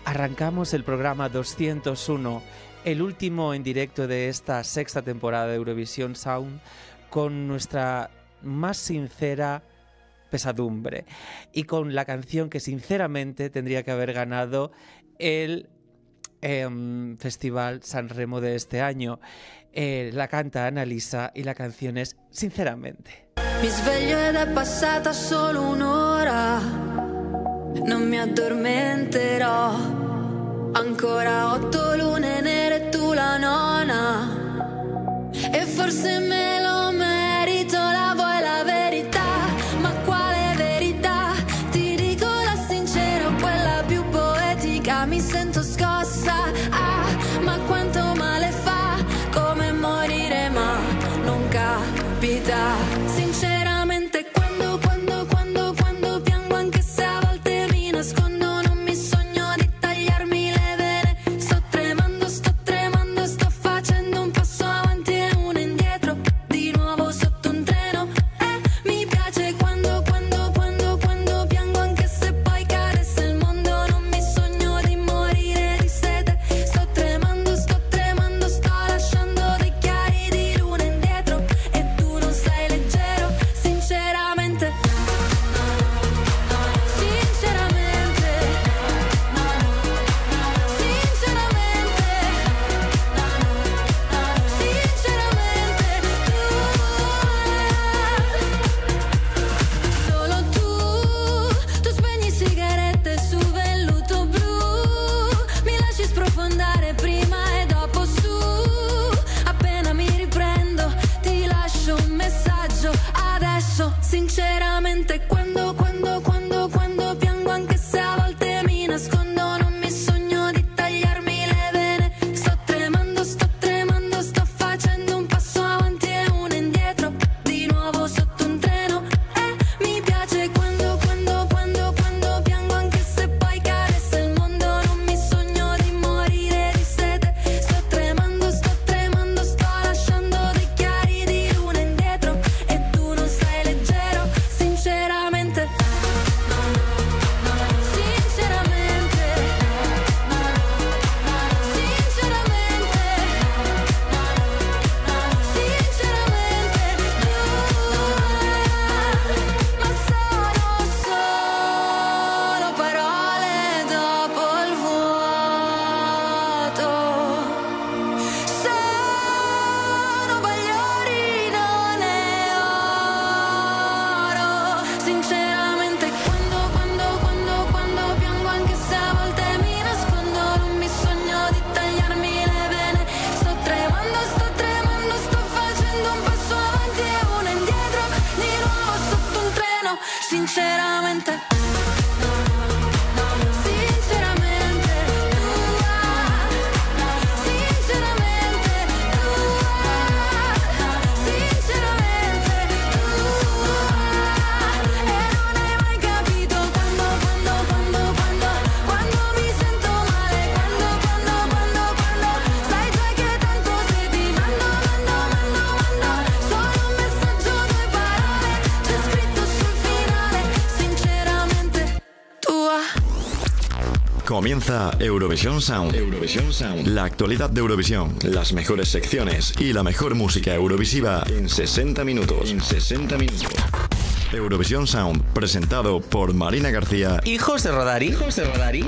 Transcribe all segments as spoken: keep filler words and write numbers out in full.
arrancamos el programa doscientos uno, el último en directo de esta sexta temporada de Eurovisión Sound, con nuestra más sincera pesadumbre y con la canción que sinceramente tendría que haber ganado el eh, Festival Sanremo de este año. Eh, la canta Annalisa y la canción es Sinceramente. Mi sveglio ed è passata solo un'ora, non mi addormenterò, ancora otto lune nere e tu la nona, e forse me lo merito, la vuoi la verità, ma quale verità? Ti dico la sincera, quella più poetica, mi sento scossa, ah, ma quanto male fa, come morire ma non capita. Sinceramente quando, quando, quando, quando piango, anche se a volte mi nascondo, non mi sogno di tagliarmi le vene. Sto tremando, sto tremando, sto facendo un passo avanti e uno indietro, di nuovo sotto un treno. E mi piace quando, quando, quando, quando piango, anche se poi caressa il mondo, non mi sogno di morire di sete. Sto tremando, sto tremando, sto lasciando dei chiari di luna indietro, e tu non sei leggero. Sinceramente, sinceramente, sinceramente, sinceramente, tu, solo tu, tu spegni sigarette su velluto blu, mi lasci sprofondare prima e dopo su, appena mi riprendo ti lascio un messaggio adesso. Sinceramente quando, quando, quando, quando piango, anche se a volte mi nascondo, non mi sogno di tagliarmi le vene. Sto tremando, sto tremando, sto facendo un passo avanti e uno indietro, di nuovo sotto un treno. E mi piace quando, quando, quando, quando piango, anche se poi caressa il mondo, non mi sogno di morire di sete. Sto tremando, sto tremando, sto lasciando dei chiari di luna indietro, e tu non sei leggero. Sinceramente, sinceramente, sinceramente, sinceramente, ma sono solo parole dopo il vuoto, sono bagliori, non è oro. Sinceramente quando, quando, quando, quando piango, anche se a volte mi nascondo, non mi sogno di tagliarmi le vene. Sto tremando, sto tremando, sto facendo un passo avanti e uno indietro, di nuovo sotto un treno. Sinceramente, sinceramente, sinceramente, sinceramente, e non hai mai capito quando, quando, quando, quando, quando mi sento male, quando, quando, quando, quando, sai già che tanto se ti mando, mando, mando, mando, solo un messaggio, due parole, c'è scritto sul finale. Sinceramente tua. Comienza Eurovisión Sound. Eurovisión Sound. La actualidad de Eurovisión, las mejores secciones y la mejor música eurovisiva en sesenta minutos. En sesenta minutos. Eurovisión Sound, presentado por Marina García ¿Y José Rodari? José Rodari.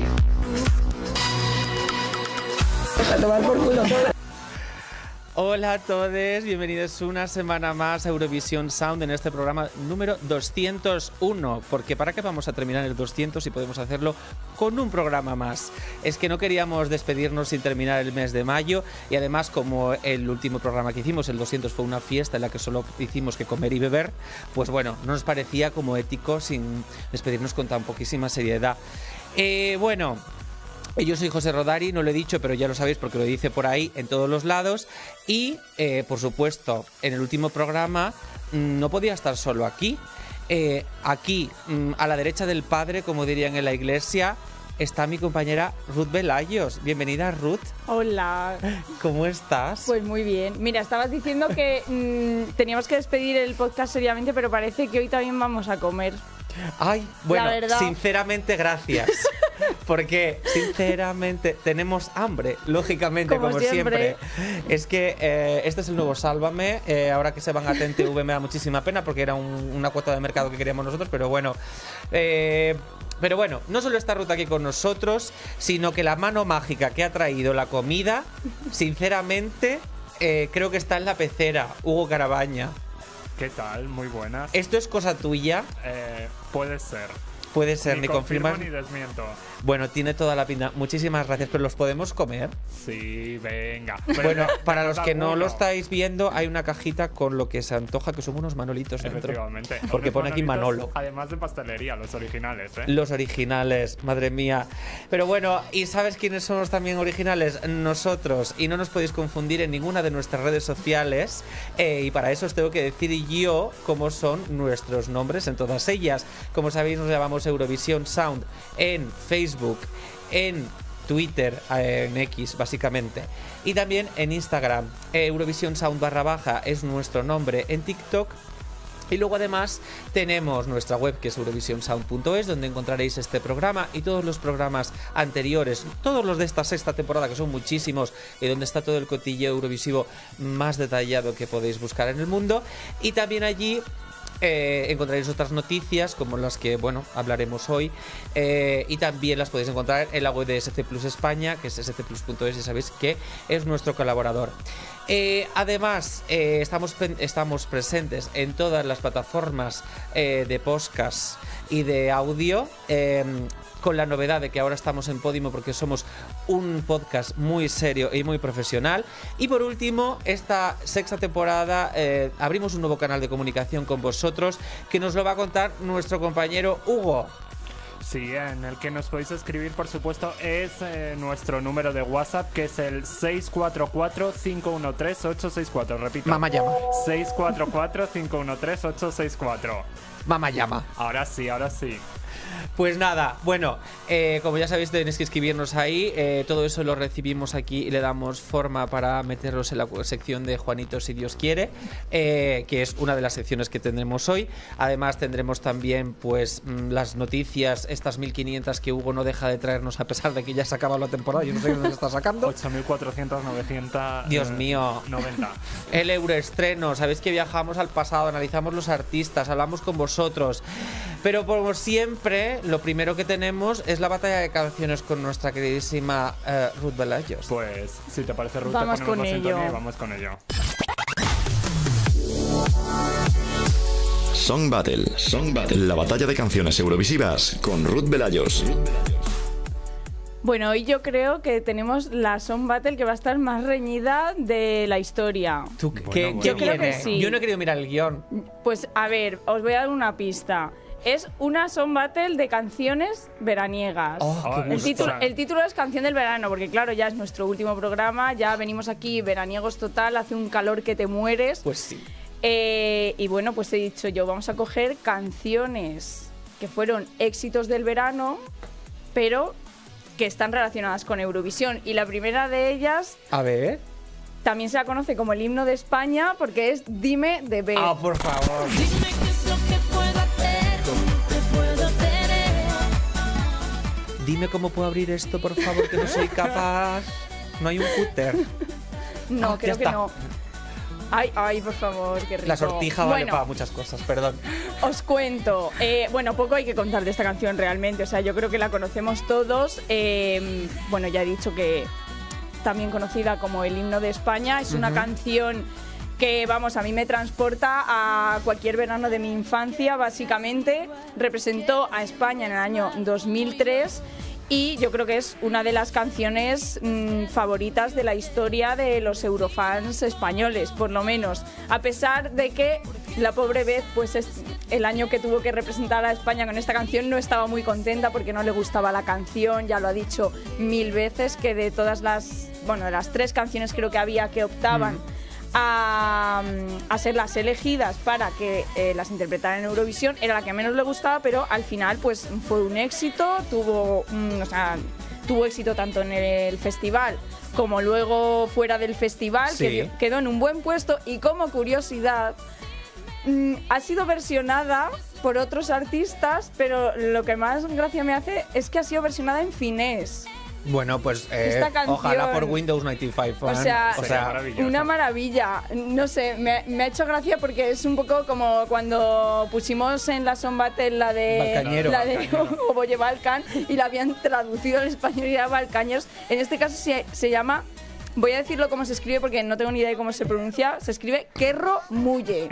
A tomar por culo. Hola a todos, bienvenidos una semana más a Eurovisión Sound en este programa número doscientos uno. Porque ¿para qué vamos a terminar el doscientos si podemos hacerlo con un programa más? Es que no queríamos despedirnos sin terminar el mes de mayo, y además, como el último programa que hicimos, el doscientos, fue una fiesta en la que solo hicimos que comer y beber, pues bueno, no nos parecía como ético sin despedirnos con tan poquísima seriedad. Eh, bueno... Yo soy José Rodari, no lo he dicho, pero ya lo sabéis porque lo dice por ahí en todos los lados. Y, eh, por supuesto, en el último programa mmm, no podía estar solo aquí. Eh, aquí, mmm, a la derecha del padre, como dirían en la iglesia, está mi compañera Ruth Velayos. Bienvenida, Ruth. Hola. ¿Cómo estás? Pues muy bien. Mira, estabas diciendo que mmm, teníamos que despedir el podcast seriamente, pero parece que hoy también vamos a comer. Ay, bueno, La verdad. sinceramente, gracias. porque sinceramente tenemos hambre, lógicamente, como, Como siempre. siempre. Es que eh, este es el nuevo Sálvame. Eh, ahora que se van a T N T V me da muchísima pena porque era un, una cuota de mercado que queríamos nosotros, pero bueno. Eh, Pero bueno, no solo está Ruth aquí con nosotros, sino que la mano mágica que ha traído la comida, sinceramente, eh, creo que está en la pecera, Hugo Carabaña. ¿Qué tal? Muy buenas. ¿Esto es cosa tuya? Eh, puede ser. Puede ser, Ni ni confirmo confirmas. ni desmiento. Bueno, tiene toda la pinta. Muchísimas gracias, pero ¿los podemos comer? Sí, venga. Bueno, Venga, para los que no alguno. lo estáis viendo, hay una cajita con lo que se antoja, que son unos manolitos dentro. Efectivamente. Porque Unos pone aquí manolitos, Manolo. Además de pastelería, los originales, ¿eh? Los originales, madre mía. Pero bueno, ¿y sabes quiénes somos también originales? Nosotros. Y no nos podéis confundir en ninguna de nuestras redes sociales. Eh, y para eso os tengo que decir yo cómo son nuestros nombres en todas ellas. Como sabéis, nos llamamos Eurovisión Sound en Facebook, en Twitter, en X básicamente, y también en Instagram. Eurovisión Sound barra baja es nuestro nombre en TikTok. Y luego además tenemos nuestra web, que es eurovision sound punto es, donde encontraréis este programa y todos los programas anteriores, todos los de esta sexta temporada, que son muchísimos, y donde está todo el cotilleo eurovisivo más detallado que podéis buscar en el mundo. Y también allí Eh, encontraréis otras noticias como las que, bueno, hablaremos hoy, eh, y también las podéis encontrar en la web de S C Plus España, que es s c plus punto es, y sabéis que es nuestro colaborador. Eh, además, eh, estamos, estamos presentes en todas las plataformas eh, de podcast y de audio, eh, con la novedad de que ahora estamos en Podimo porque somos un podcast muy serio y muy profesional. Y por último, esta sexta temporada eh, abrimos un nuevo canal de comunicación con vosotros, que nos lo va a contar nuestro compañero Hugo. Sí, en el que nos podéis escribir, por supuesto, es eh, nuestro número de WhatsApp, que es el seis cuatro cuatro, cinco uno tres, ocho seis cuatro. Repito. Mamá llama. seis cuatro cuatro, cinco uno tres, ocho seis cuatro. Mamá llama. Ahora sí, ahora sí. Pues nada, bueno, eh, como ya sabéis, tenéis que escribirnos ahí. Eh, todo eso lo recibimos aquí y le damos forma para meterlos en la sección de Juanito si Dios quiere, eh, que es una de las secciones que tendremos hoy. Además tendremos también pues las noticias, estas mil quinientas que Hugo no deja de traernos a pesar de que ya se acaba la temporada. Yo no sé dónde está sacando. ocho mil cuatrocientos, novecientos. Dios eh, mío. noventa. El euroestreno, sabéis que viajamos al pasado, analizamos los artistas, hablamos con vosotros. Pero como siempre, lo primero que tenemos es la batalla de canciones con nuestra queridísima eh, Ruth Velayos. Pues, si te parece, Ruth, Vamos te con ponemos la ello. sintonía y vamos con ello. Song Battle. Song Battle. La batalla de canciones eurovisivas con Ruth Velayos. Bueno, hoy yo creo que tenemos la Song Battle que va a estar más reñida de la historia. ¿Tú Bueno, qué, bueno. qué Yo creo viene? que sí. Yo no he querido mirar el guión. Pues a ver, os voy a dar una pista. Es una Song Battle de canciones veraniegas. Oh, qué Ah, El gusto. título, el título es Canción del Verano, porque claro, ya es nuestro último programa, ya venimos aquí veraniegos total, hace un calor que te mueres. Pues sí. Eh, y bueno, pues he dicho yo, vamos a coger canciones que fueron éxitos del verano, pero que están relacionadas con Eurovisión. Y la primera de ellas A ver. también se la conoce como el himno de España, porque es Dime de B. Ah, por favor. Dime qué es lo que puedo hacer, cómo te puedo tener. Dime cómo puedo abrir esto, por favor, que no soy capaz. No hay un cúter. No, Ah, creo ya que está. no. Ay, ay, por favor, qué rico. La sortija vale Bueno, para muchas cosas, perdón. os cuento. Eh, bueno, poco hay que contar de esta canción realmente. O sea, yo creo que la conocemos todos. Eh, bueno, ya he dicho que también conocida como el himno de España. Es una Ujú. canción que, vamos, a mí me transporta a cualquier verano de mi infancia, básicamente. Representó a España en el año dos mil tres. Y yo creo que es una de las canciones mmm, favoritas de la historia de los eurofans españoles, por lo menos. A pesar de que la pobre Beth, pues es el año que tuvo que representar a España con esta canción, no estaba muy contenta porque no le gustaba la canción. Ya lo ha dicho mil veces, que de todas las, bueno, de las tres canciones creo que había que optaban mm. A, a ser las elegidas para que eh, las interpretaran en Eurovisión, era la que menos le gustaba, pero al final pues fue un éxito, tuvo, mm, o sea, tuvo éxito tanto en el festival como luego fuera del festival, Sí. que dio- quedó en un buen puesto. Y como curiosidad, mm, ha sido versionada por otros artistas, pero lo que más gracia me hace es que ha sido versionada en finés. Bueno, pues eh, Esta canción, ojalá por Windows noventa y cinco. O sea, o sea maravilloso. Una maravilla. No sé, me, me ha hecho gracia porque es un poco como cuando pusimos en la Song Battle la de Balcañero. la de Oboye Balcan y la habían traducido al español y era Balcaños. En este caso se, se llama, voy a decirlo como se escribe porque no tengo ni idea de cómo se pronuncia, se escribe Querro Mulle.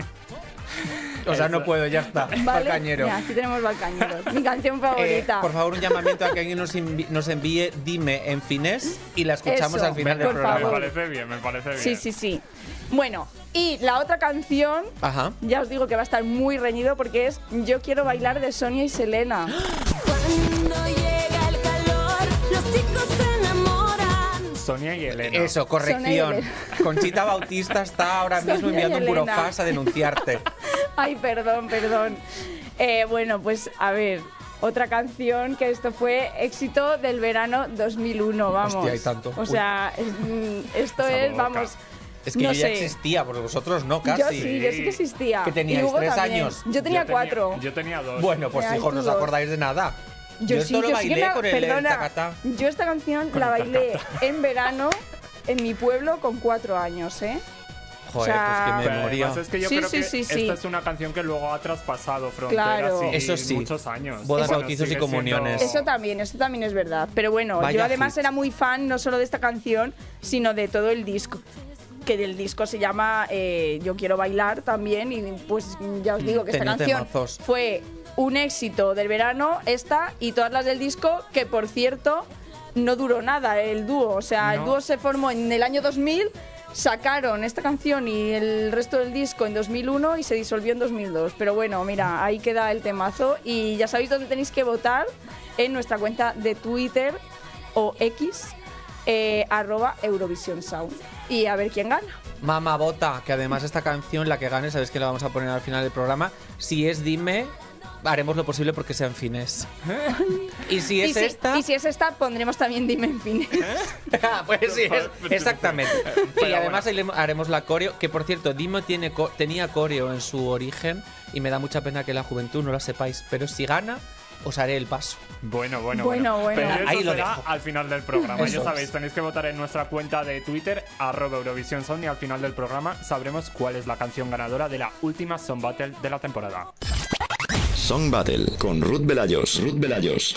O sea, no puedo, ya está. ¿Vale? Balcañero. Ya, aquí tenemos Balcañeros. Mi canción Eh, favorita. por favor, un llamamiento a que alguien nos, envi- nos envíe Dime en finés y la escuchamos Eso, al final del por programa. Me favor. parece bien, me parece bien. Sí, sí, sí. Bueno, y la otra canción, Ajá. ya os digo que va a estar muy reñido porque es Yo quiero bailar de Sonia y Selena. Cuando llega el calor, los chicos se enamoran. Sonia y Elena. Eso, corrección. Sonia y Elena. Conchita Bautista está ahora mismo Sonia y enviando un Elena. burofax a denunciarte. Ay, perdón, perdón. Eh, bueno, pues a ver, otra canción que esto fue éxito del verano dos mil uno, vamos. Hostia, hay tanto. O sea, es- mm, esto Esa es, boca. vamos. Es que no yo ya sé. existía, porque vosotros no, casi. Yo sí, yo sí que existía. ¿Que teníais Y Hugo tres también. años? Yo tenía cuatro. Yo tenía dos. Bueno, pues Ay, hijos, tú no os dos. acordáis de nada. Yo, esto sí, lo yo sí que bailé la- con el, el perdona, tacatá. yo esta canción la bailé en verano en mi pueblo con cuatro años, ¿eh? Joder, o sea, pues qué Pero memoria. además es que yo Sí, creo sí, que sí, sí. esta es una canción que luego ha traspasado fronteras Claro. y Eso sí. muchos años. Bodas, Bueno, bautizos y sigue comuniones. siendo- Eso también, eso también es verdad. Pero bueno, Vaya yo además hit. era muy fan no solo de esta canción, sino de todo el disco. Que del disco se llama eh, Yo quiero bailar también. Y pues ya os digo que esta Tenía canción temazos. fue un éxito del verano, esta y todas las del disco, que por cierto no duró nada el dúo. O sea, el No. dúo se formó en el año dos mil, sacaron esta canción y el resto del disco en dos mil uno y se disolvió en dos mil dos. Pero bueno, mira, ahí queda el temazo y ya sabéis dónde tenéis que votar, en nuestra cuenta de Twitter o X, eh, arroba Eurovisión Sound. Y a ver quién gana. Mamá Bota, que además esta canción, la que gane, sabéis que la vamos a poner al final del programa. Si es Dime, haremos lo posible porque sea en finés. Y si es y, si, esta... y si es esta, pondremos también Dime en fin. pues sí, es- exactamente. Pero Y además haremos- haremos la coreo, que por cierto, Dimo tiene co- tenía coreo en su origen y me da mucha pena que la juventud no la sepáis, pero si gana, os haré el paso. Bueno, bueno, Bueno, bueno. Pero eso Ahí lo será dejo. al final del programa. Eso Ya es. sabéis, tenéis que votar en nuestra cuenta de Twitter, arroba Eurovisión Sound, y al final del programa sabremos cuál es la canción ganadora de la última Song Battle de la temporada. Song Battle con Ruth Velayos. Ruth Velayos.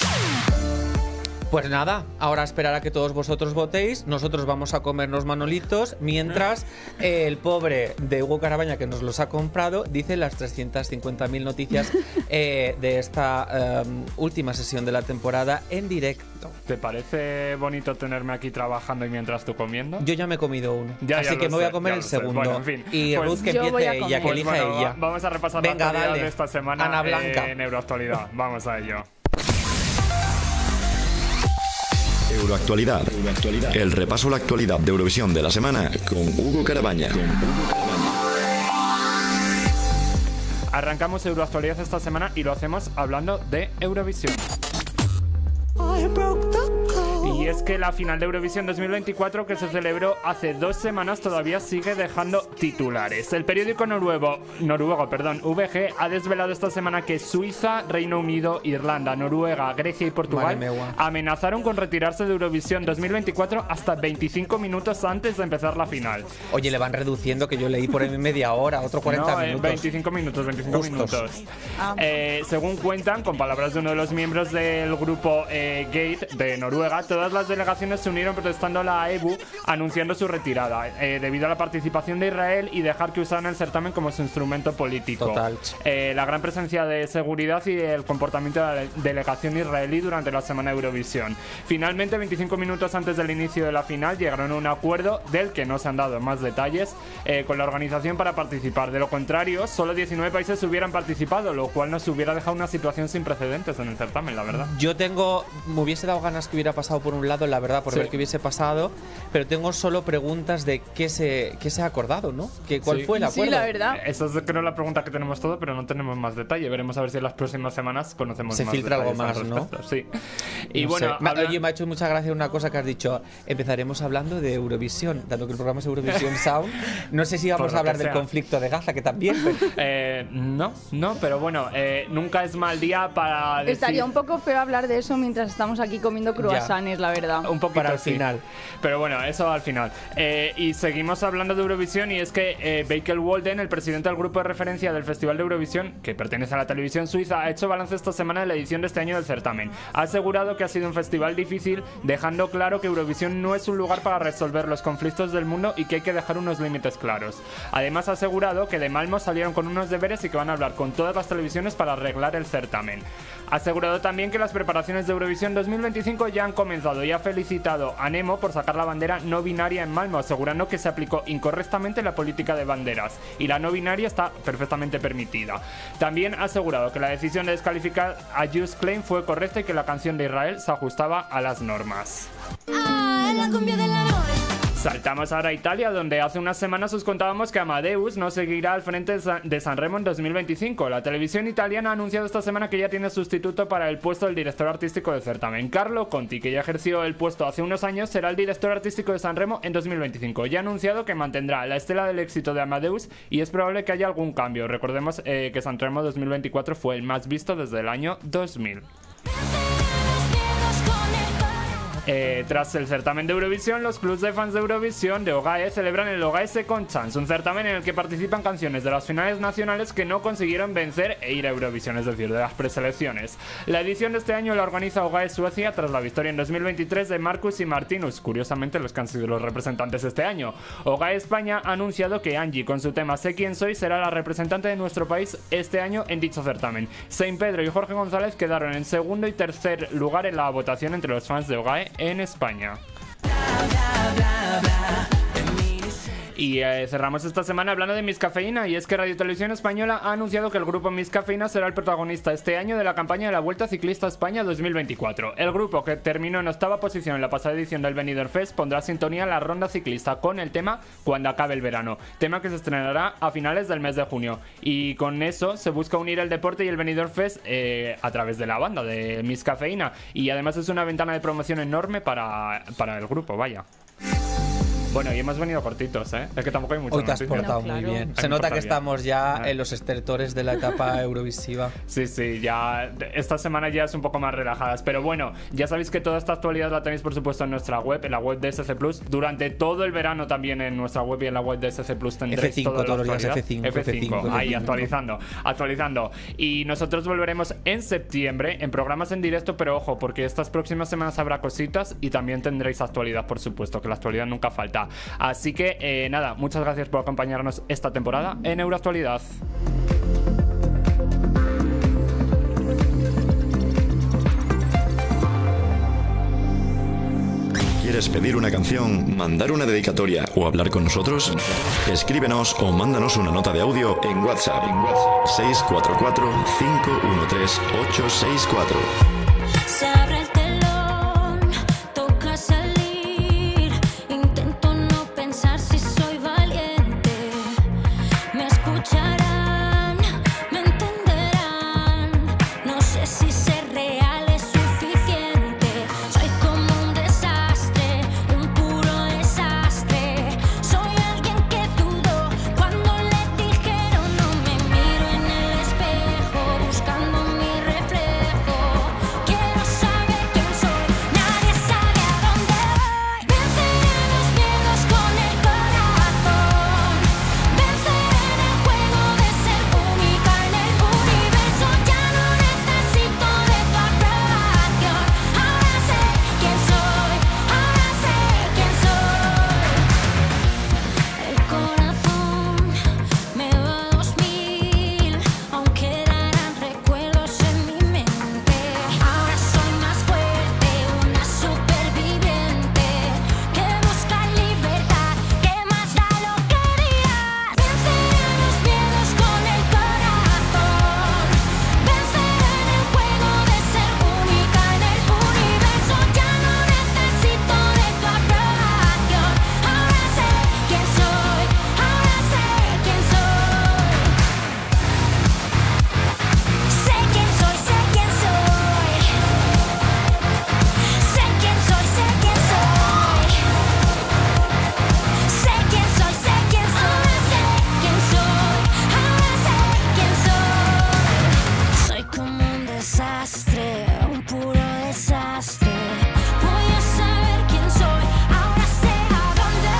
Pues nada, ahora esperar a que todos vosotros votéis. Nosotros vamos a comernos manolitos mientras eh, el pobre de Hugo Carabaña, que nos los ha comprado, dice las trescientas cincuenta mil noticias eh, de esta eh, última sesión de la temporada en directo. ¿Te parece bonito tenerme aquí trabajando y mientras tú comiendo? Yo ya me he comido uno, Ya, así ya que lo me voy sé, a comer ya el lo sé. segundo. Bueno, en fin, y pues- Ruth que Yo voy a empiece ella, que comer. elija Pues bueno, ella. va- vamos a repasar Venga, la actualidad dale. de esta semana Ana Blanca. en Euroactualidad. Vamos a ello. Euroactualidad. Euroactualidad. El repaso a la actualidad de Eurovisión de la semana con Hugo Carabaña. Arrancamos Euroactualidad esta semana y lo hacemos hablando de Eurovisión. Y es que la final de Eurovisión dos mil veinticuatro, que se celebró hace dos semanas, todavía sigue dejando titulares. El periódico noruego, noruego perdón, V G ha desvelado esta semana que Suiza, Reino Unido, Irlanda, Noruega, Grecia y Portugal Madre mía. amenazaron con retirarse de Eurovisión dos mil veinticuatro hasta veinticinco minutos antes de empezar la final. Oye, le van reduciendo, que yo leí por ahí media hora, otro cuarenta No, eh, minutos. veinticinco minutos, veinticinco Justos. minutos. Ah. Eh, según cuentan, con palabras de uno de los miembros del grupo eh, Gate de Noruega, todas las delegaciones se unieron protestando a la E B U, anunciando su retirada, eh, debido a la participación de Israel y dejar que usaran el certamen como su instrumento político. Total. Eh, la gran presencia de seguridad y el comportamiento de la delegación israelí durante la semana de Eurovisión. Finalmente, veinticinco minutos antes del inicio de la final, llegaron a un acuerdo del que no se han dado más detalles eh, con la organización para participar. De lo contrario, solo diecinueve países hubieran participado, lo cual nos hubiera dejado una situación sin precedentes en el certamen, la verdad. Yo tengo, me hubiese dado ganas que hubiera pasado por un hablado, la verdad, por Sí. ver qué hubiese pasado, pero tengo solo preguntas de qué se, qué se ha acordado, ¿no? Que, ¿Cuál Sí. fue el acuerdo? Sí, la verdad. Esa es creo la pregunta que tenemos todo, pero no tenemos más detalle. Veremos a ver si en las próximas semanas conocemos Se más filtra algo detalles al más, ¿no? respecto. Sí. Y No bueno, sé. Me- habla- Oye, me ha hecho mucha gracia una cosa que has dicho. Empezaremos hablando de Eurovisión, dado que el programa es Eurovisión Sound. No sé si vamos Por lo a hablar que del sea. conflicto de Gaza, que también. pero- eh, no, no, pero bueno, eh, nunca es mal día para decir... Estaría un poco feo hablar de eso mientras estamos aquí comiendo croissants, la verdad. Un poquito Para el sí. final. Pero bueno, eso al final. Eh, y seguimos hablando de Eurovisión y es que eh, Bakel Walden, el presidente del grupo de referencia del Festival de Eurovisión, que pertenece a la televisión suiza, ha hecho balance esta semana de la edición de este año del certamen. Ha asegurado que ha sido un festival difícil, dejando claro que Eurovisión no es un lugar para resolver los conflictos del mundo y que hay que dejar unos límites claros. Además ha asegurado que de Malmo salieron con unos deberes y que van a hablar con todas las televisiones para arreglar el certamen. Ha asegurado también que las preparaciones de Eurovisión dos mil veinticinco ya han comenzado y ha felicitado a Nemo por sacar la bandera no binaria en Malmo, asegurando que se aplicó incorrectamente la política de banderas y la no binaria está perfectamente permitida. También ha asegurado que la decisión de descalificar a Just Claim fue correcta y que la canción de Israel se ajustaba a las normas. Ah, la cumbia de la noche. Saltamos ahora a Italia, donde hace unas semanas os contábamos que Amadeus no seguirá al frente de San- de Sanremo en dos mil veinticinco. La televisión italiana ha anunciado esta semana que ya tiene sustituto para el puesto del director artístico del certamen. Carlo Conti, que ya ejerció el puesto hace unos años, será el director artístico de Sanremo en dos mil veinticinco. Ya ha anunciado que mantendrá la estela del éxito de Amadeus y es probable que haya algún cambio. Recordemos eh, que Sanremo dos mil veinticuatro fue el más visto desde el año dos mil. Eh, tras el certamen de Eurovisión, los clubs de fans de Eurovisión de Ogae celebran el Ogae Second Chance, un certamen en el que participan canciones de las finales nacionales que no consiguieron vencer e ir a Eurovisión, es decir, de las preselecciones. La edición de este año la organiza Ogae Suecia tras la victoria en dos mil veintitrés de Marcus y Martinus, curiosamente los que han sido los representantes este año. Ogae España ha anunciado que Angie, con su tema Sé quién soy, será la representante de nuestro país este año en dicho certamen. Saint Pedro y Jorge González quedaron en segundo y tercer lugar en la votación entre los fans de Ogae en España. Y eh, cerramos esta semana hablando de Miss Cafeína, y es que Radio Televisión Española ha anunciado que el grupo Miss Cafeína será el protagonista este año de la campaña de la Vuelta Ciclista a España dos mil veinticuatro. El grupo, que terminó en octava posición en la pasada edición del Benidorm Fest, pondrá sintonía en la ronda ciclista con el tema Cuando acabe el verano, tema que se estrenará a finales del mes de junio. Y con eso se busca unir el deporte y el Benidorm Fest eh, a través de la banda de Miss Cafeína, y además es una ventana de promoción enorme para, para el grupo, vaya. Bueno, y hemos venido cortitos, ¿eh? Es que tampoco hay mucho. Hoy te has portado No, muy claro. bien. Hay Se que nota portar que bien. estamos ya Ah. en los estertores de la etapa eurovisiva. Sí, sí, ya esta semana ya es un poco más relajadas. Pero bueno, ya sabéis que toda esta actualidad la tenéis por supuesto en nuestra web, en la web de S C Plus. Durante todo el verano también en nuestra web y en la web de S C Plus tendréis F cinco, toda la todos los días actualidad. F cinco, F cinco, F cinco, ahí F cinco. actualizando, actualizando. Y nosotros volveremos en septiembre en programas en directo, pero ojo, porque estas próximas semanas habrá cositas y también tendréis actualidad, por supuesto, que la actualidad nunca falta. Así que eh, nada, muchas gracias por acompañarnos esta temporada en Euroactualidad. ¿Quieres pedir una canción, mandar una dedicatoria o hablar con nosotros? Escríbenos o mándanos una nota de audio en WhatsApp. En WhatsApp seis cuatro cuatro, cinco uno tres, ocho seis cuatro. Se abre el telón, toca salir. Intento no pensar si soy valiente. Me escucharán, me entenderán. No sé si ser real es suficiente. Soy como un desastre, un puro desastre. Soy alguien que dudó cuando le dijeron no me miro en el espejo buscando mi reflejo. desastre, un puro desastre. Voy a saber quién soy, ahora sé a dónde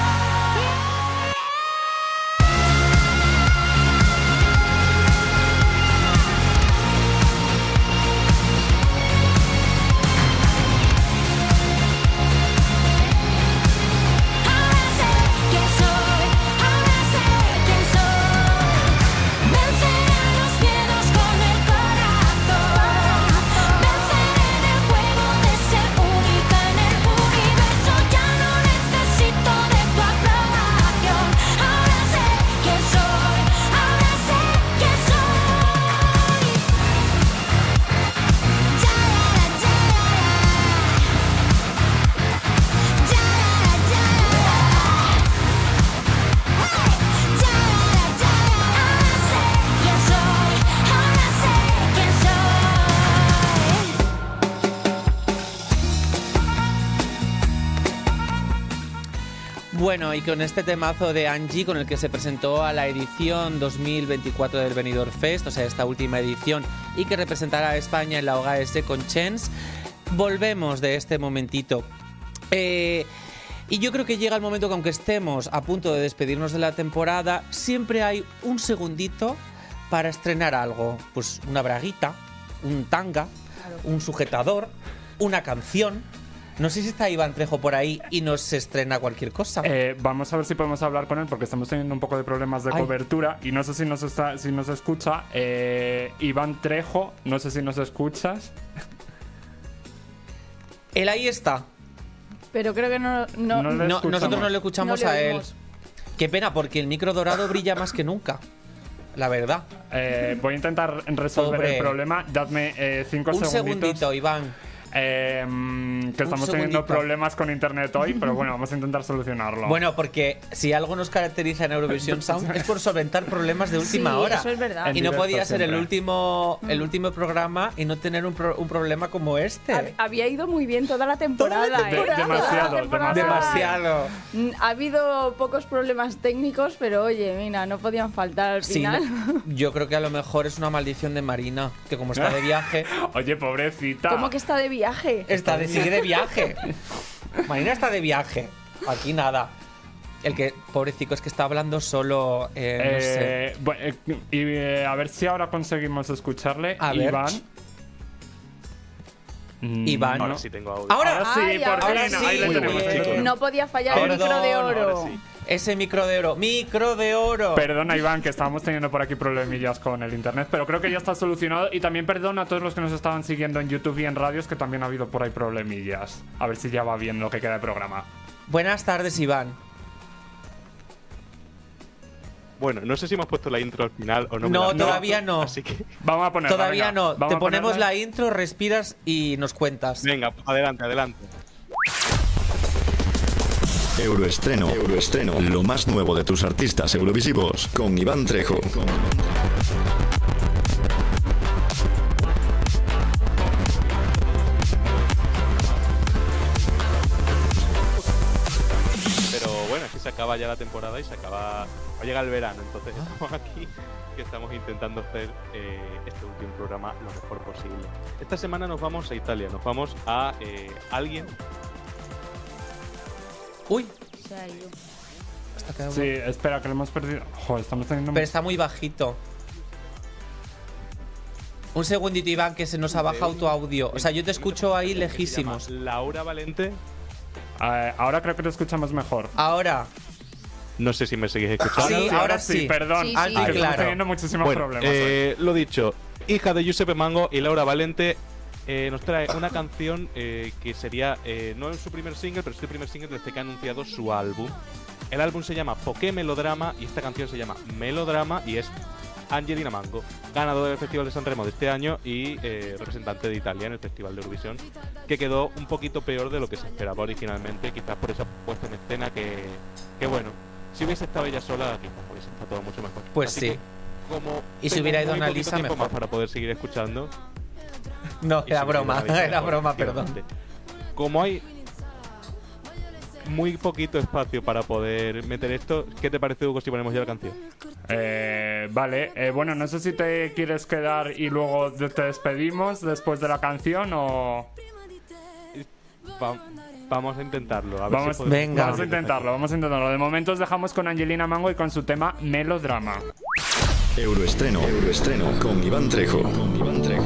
Bueno, y con este temazo de Angie, con el que se presentó a la edición dos mil veinticuatro del Benidorm Fest, o sea, esta última edición, y que representará a España en la O G A Second Chance, volvemos de este momentito. Eh, y yo creo que llega el momento que, aunque estemos a punto de despedirnos de la temporada, siempre hay un segundito para estrenar algo. Pues una braguita, un tanga, un sujetador, una canción. No sé si está Iván Trejo por ahí y nos estrena cualquier cosa. Eh, vamos a ver si podemos hablar con él, porque estamos teniendo un poco de problemas de Ay. cobertura y no sé si nos, está, si nos escucha. Eh, Iván Trejo, no sé si nos escuchas. Él ahí está. Pero creo que no... no, No le No, escuchamos. nosotros no le escuchamos No le a él. oímos. Qué pena, porque el micro dorado brilla más que nunca. La verdad. Eh, voy a intentar resolver Pobre. el problema. Dadme eh, cinco Un segunditos. segundito, Iván. Eh, mm, que estamos teniendo segundito. problemas con internet hoy, pero bueno, vamos a intentar solucionarlo. Bueno, porque si algo nos caracteriza en Eurovision Sound es por solventar problemas de última Sí, hora. eso es verdad. En Y no directo podía ser el siempre. último, el último programa y no tener un, pro- un problema como este. Hab- Había ido muy bien toda la temporada, Toda la ¿eh? temporada. Demasiado, Toda la temporada. Demasiado. Mm, Ha habido pocos problemas técnicos, pero oye, mira, no podían faltar al Sí, final. no- yo creo que a lo mejor es una maldición de Marina, que como está de viaje, Oye, pobrecita. ¿Cómo que está de viaje? está de, sigue de viaje. Marina está de viaje. Aquí nada. El que, pobrecito, es que está hablando solo, eh, no sé. Eh, bu- eh, y eh, a ver si ahora conseguimos escucharle. A ver. Iván. Mm, Iván. no. Ahora sí tengo audio. Ahora, Ahora sí, Ay, por ahora fin. sí. Ahí le Muy tenemos. bien. ahí le tenemos. No podía fallar el Perdón, micro de oro. ahora sí. ese micro de oro. ¡Micro de oro! Perdona, Iván, que estábamos teniendo por aquí problemillas con el internet, pero creo que ya está solucionado. Y también perdona a todos los que nos estaban siguiendo en YouTube y en radios, que también ha habido por ahí problemillas. A ver si ya va bien lo que queda de programa. Buenas tardes, Iván. Bueno, no sé si hemos puesto la intro al final o no. me No, la han todavía puesto, no. Así que, Vamos a ponerla. Todavía venga. no. Vamos Te a ponemos ponerla. la intro, respiras y nos cuentas. venga, pues adelante, adelante. Euroestreno. Euroestreno. Lo más nuevo de tus artistas eurovisivos con Iván Trejo. Pero bueno, es que se acaba ya la temporada y se acaba. Va a llegar el verano, entonces Ah. estamos aquí que estamos intentando hacer eh, este último programa lo mejor posible. Esta semana nos vamos a Italia, nos vamos a eh, alguien. Uy, Se ha ido. está quedando- Sí, espera, que lo hemos perdido. Joder, estamos teniendo. pero está muy bajito. Un segundito, Iván, que se nos ha bajado tu audio. O sea, yo te escucho ahí que se llama lejísimos. Laura Valente. Eh, ahora creo que te escuchamos mejor. Ahora, No sé si me seguís escuchando. Sí, ahora sí. Perdón, Sí, es sí. que Ah, estamos claro. teniendo muchísimos Bueno, problemas. hoy. eh, lo dicho, hija de Giuseppe Mango y Laura Valente eh, nos trae una canción eh, que sería, eh, no es su primer single, pero es el primer single desde que ha anunciado su álbum. El álbum se llama Poké Melodrama y esta canción se llama Melodrama y es Angelina Mango, ganadora del Festival de Sanremo de este año y eh, representante de Italia en el Festival de Eurovisión, que quedó un poquito peor de lo que se esperaba originalmente, quizás por esa puesta en escena que, que bueno, si hubiese estado ella sola, quizás hubiese estado todo mucho mejor. Pues Así sí. que, como Y si tengo hubiera ido muy poquito Annalisa, tiempo mejor. más para poder seguir escuchando. no, y era si broma, hubiera ido era mejor, broma, perdón. efectivamente. Como hay muy poquito espacio para poder meter esto, ¿qué te parece, Hugo, si ponemos ya la canción? Eh, Eh, vale, eh, bueno, no sé si te quieres quedar y luego te despedimos después de la canción o... Va- vamos a intentarlo. A ver Vamos, si podemos- Venga. vamos a intentarlo, vamos a intentarlo. De momento os dejamos con Angelina Mango y con su tema Melodrama. Euroestreno, Euroestreno con Iván Trejo. Con Iván Trejo.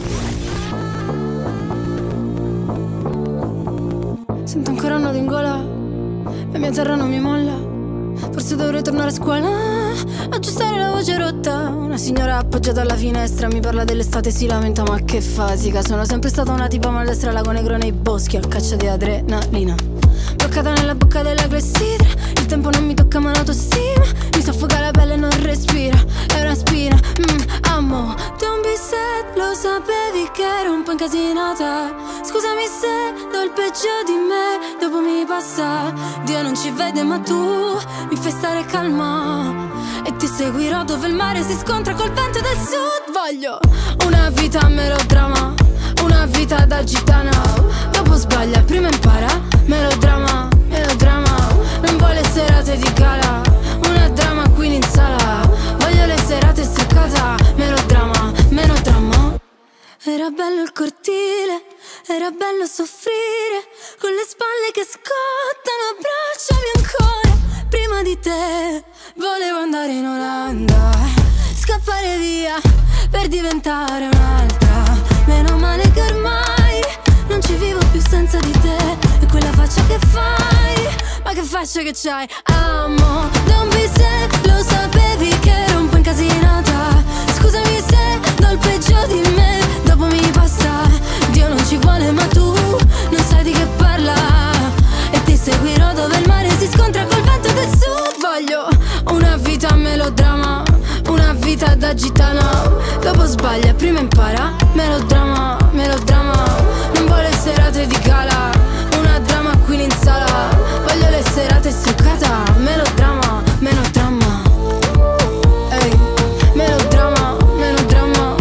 Sento ancora un nodo in gola, la mia terra non mi molla. Forse dovrei tornare a scuola, aggiustare la voce rotta. Una signora appoggiata alla finestra mi parla dell'estate, si lamenta ma che fatica. Sono sempre stata una tipa maldestra, lago negro nei boschi a caccia di adrenalina. Bloccata nella bocca della clessidra, il tempo non mi tocca ma l'autostima mi soffoca la pelle e non respira, è una spina. mm, Amo, don't be sad, lo sapevi che ero un po' incasinata. Scusami se do il peggio di me, dopo mi passa. Dio non ci vede ma tu mi fai stare calma e ti seguirò dove il mare si scontra col vento del sud. Voglio una vita melodrama, una vita da gitana. Dopo sbaglia, prima impara. Melodrama, melodrama. Non vuole serate di gala, una drama queen in sala. Voglio le serate staccata. Melodrama, melodrama. Era bello il cortile, era bello soffrire, con le spalle che scottano, abbracciami ancora. Prima di te volevo andare in Olanda, scappare via per diventare un'altra. Meno male che ormai non ci vivo più senza di te. E quella faccia che fai, ma che faccia che c'hai. Amo, don't be sad, lo sapevi che ero un po' incasinata. Scusami se do il peggio di me, dopo mi passa. Dio non ci vuole ma tu non sai di che parla e ti seguirò dove il mare si scontra col vento del sud. Voglio una vita melodrama, una vita da gitana. Dopo sbaglia, prima impara. Melodrama, melodrama. Non vuole serate di gala, una drama queen in sala. Voglio le serate struccata. Melodrama, melodrama. Ehi, melodrama, melodrama.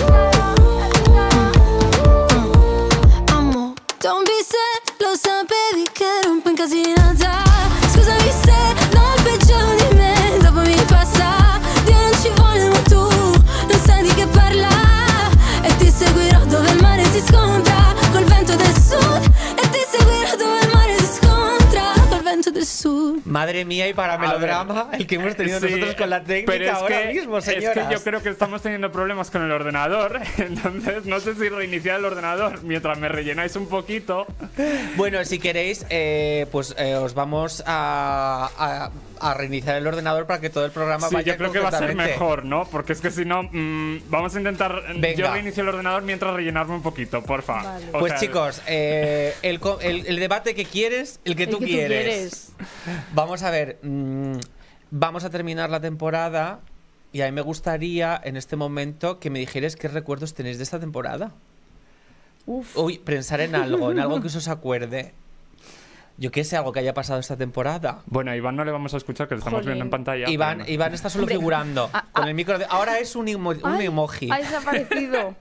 mm, mm. Amo, don't be sad, lo sapevi che ero un po' incasinata. Scusami se do il peggio di me, dopo mi passa. Dio non ci vuole ma tu non sai di che parla e ti seguirò dove il mare si scontra col vento del sud. E ti seguirò dove il mare si scontra col vento del sud. Madre mía, y para melodrama, el que hemos tenido Sí, nosotros con la técnica pero es ahora que, mismo, señoras. Es que yo creo que estamos teniendo problemas con el ordenador, entonces no sé si reiniciar el ordenador mientras me rellenáis un poquito. Bueno, si queréis, eh, pues eh, os vamos a, a, a reiniciar el ordenador para que todo el programa Sí, vaya yo creo que va a ser correctamente. mejor, ¿no? Porque es que si no, mmm, vamos a intentar. Venga. Yo reinicio el ordenador mientras rellenarme un poquito, porfa. Vale. O Pues sea, chicos, eh, el, co- el- el debate que quieres, el que El tú que tú quieres. quieres. Vamos a ver, mm, vamos a terminar la temporada y a mí me gustaría en este momento que me dijerais qué recuerdos tenéis de esta temporada. Uf. Uy, pensar en algo, en algo que os acuerde. Yo qué sé, algo que haya pasado esta temporada. Bueno, a Iván no le vamos a escuchar, que lo estamos Jolín. viendo en pantalla. Iván, pero- Iván está solo Hombre, figurando ah, con ah. el micro. de- Ahora es un, emo- un Ay, emoji. Ha desaparecido.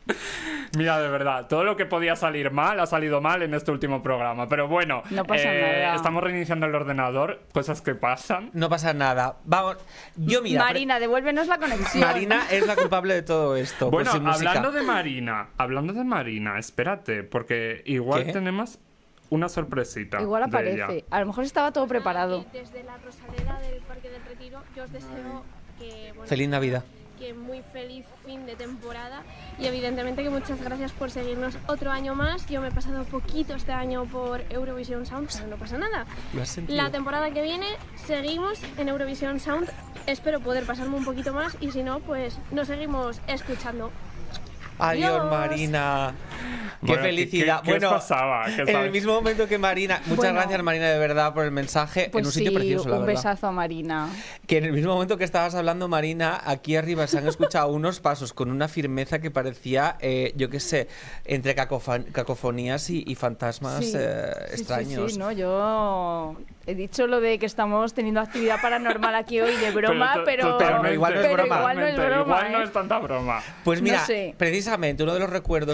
Mira, de verdad, todo lo que podía salir mal ha salido mal en este último programa. Pero bueno, No pasa eh, nada. estamos reiniciando el ordenador, cosas que pasan. No pasa nada. Vamos, yo mira. Marina, devuélvenos la conexión. Marina es la culpable de todo esto. Bueno, por sin música. hablando de Marina, hablando de Marina, espérate, porque igual ¿Qué? tenemos una sorpresita. Igual de aparece. ella. A lo mejor estaba todo preparado. Y desde la Rosaleda del Parque del Retiro, yo os deseo que, bueno, Feliz Navidad. que muy feliz fin de temporada y evidentemente que muchas gracias por seguirnos otro año más. Yo me he pasado poquito este año por Eurovision Sound, pero no pasa nada. ¿Lo has sentido? La temporada que viene seguimos en Eurovision Sound. Espero poder pasarme un poquito más y si no, pues nos seguimos escuchando. Adiós, Adiós. Marina. Qué Bueno, ¿qué- qué- qué- qué os bueno, pasaba? ¿Qué en estaba- el mismo momento que Marina. Muchas Bueno. gracias, Marina, de verdad, por el mensaje. Pues en un sitio sí, precioso, la un verdad. besazo a Marina. Que en el mismo momento que estabas hablando, Marina, aquí arriba se han escuchado unos pasos con una firmeza que parecía, eh, yo qué sé, entre cacofan- cacofonías y, y fantasmas Sí. eh, Sí, sí, extraños. sí, no, yo he dicho lo de que estamos teniendo actividad paranormal aquí hoy de broma, to- pero, totalmente. Pero igual no es pero broma. igual no es Totalmente, broma, igual no ¿eh? es tanta broma. Pues No mira, sé. precisamente uno de los recuerdos que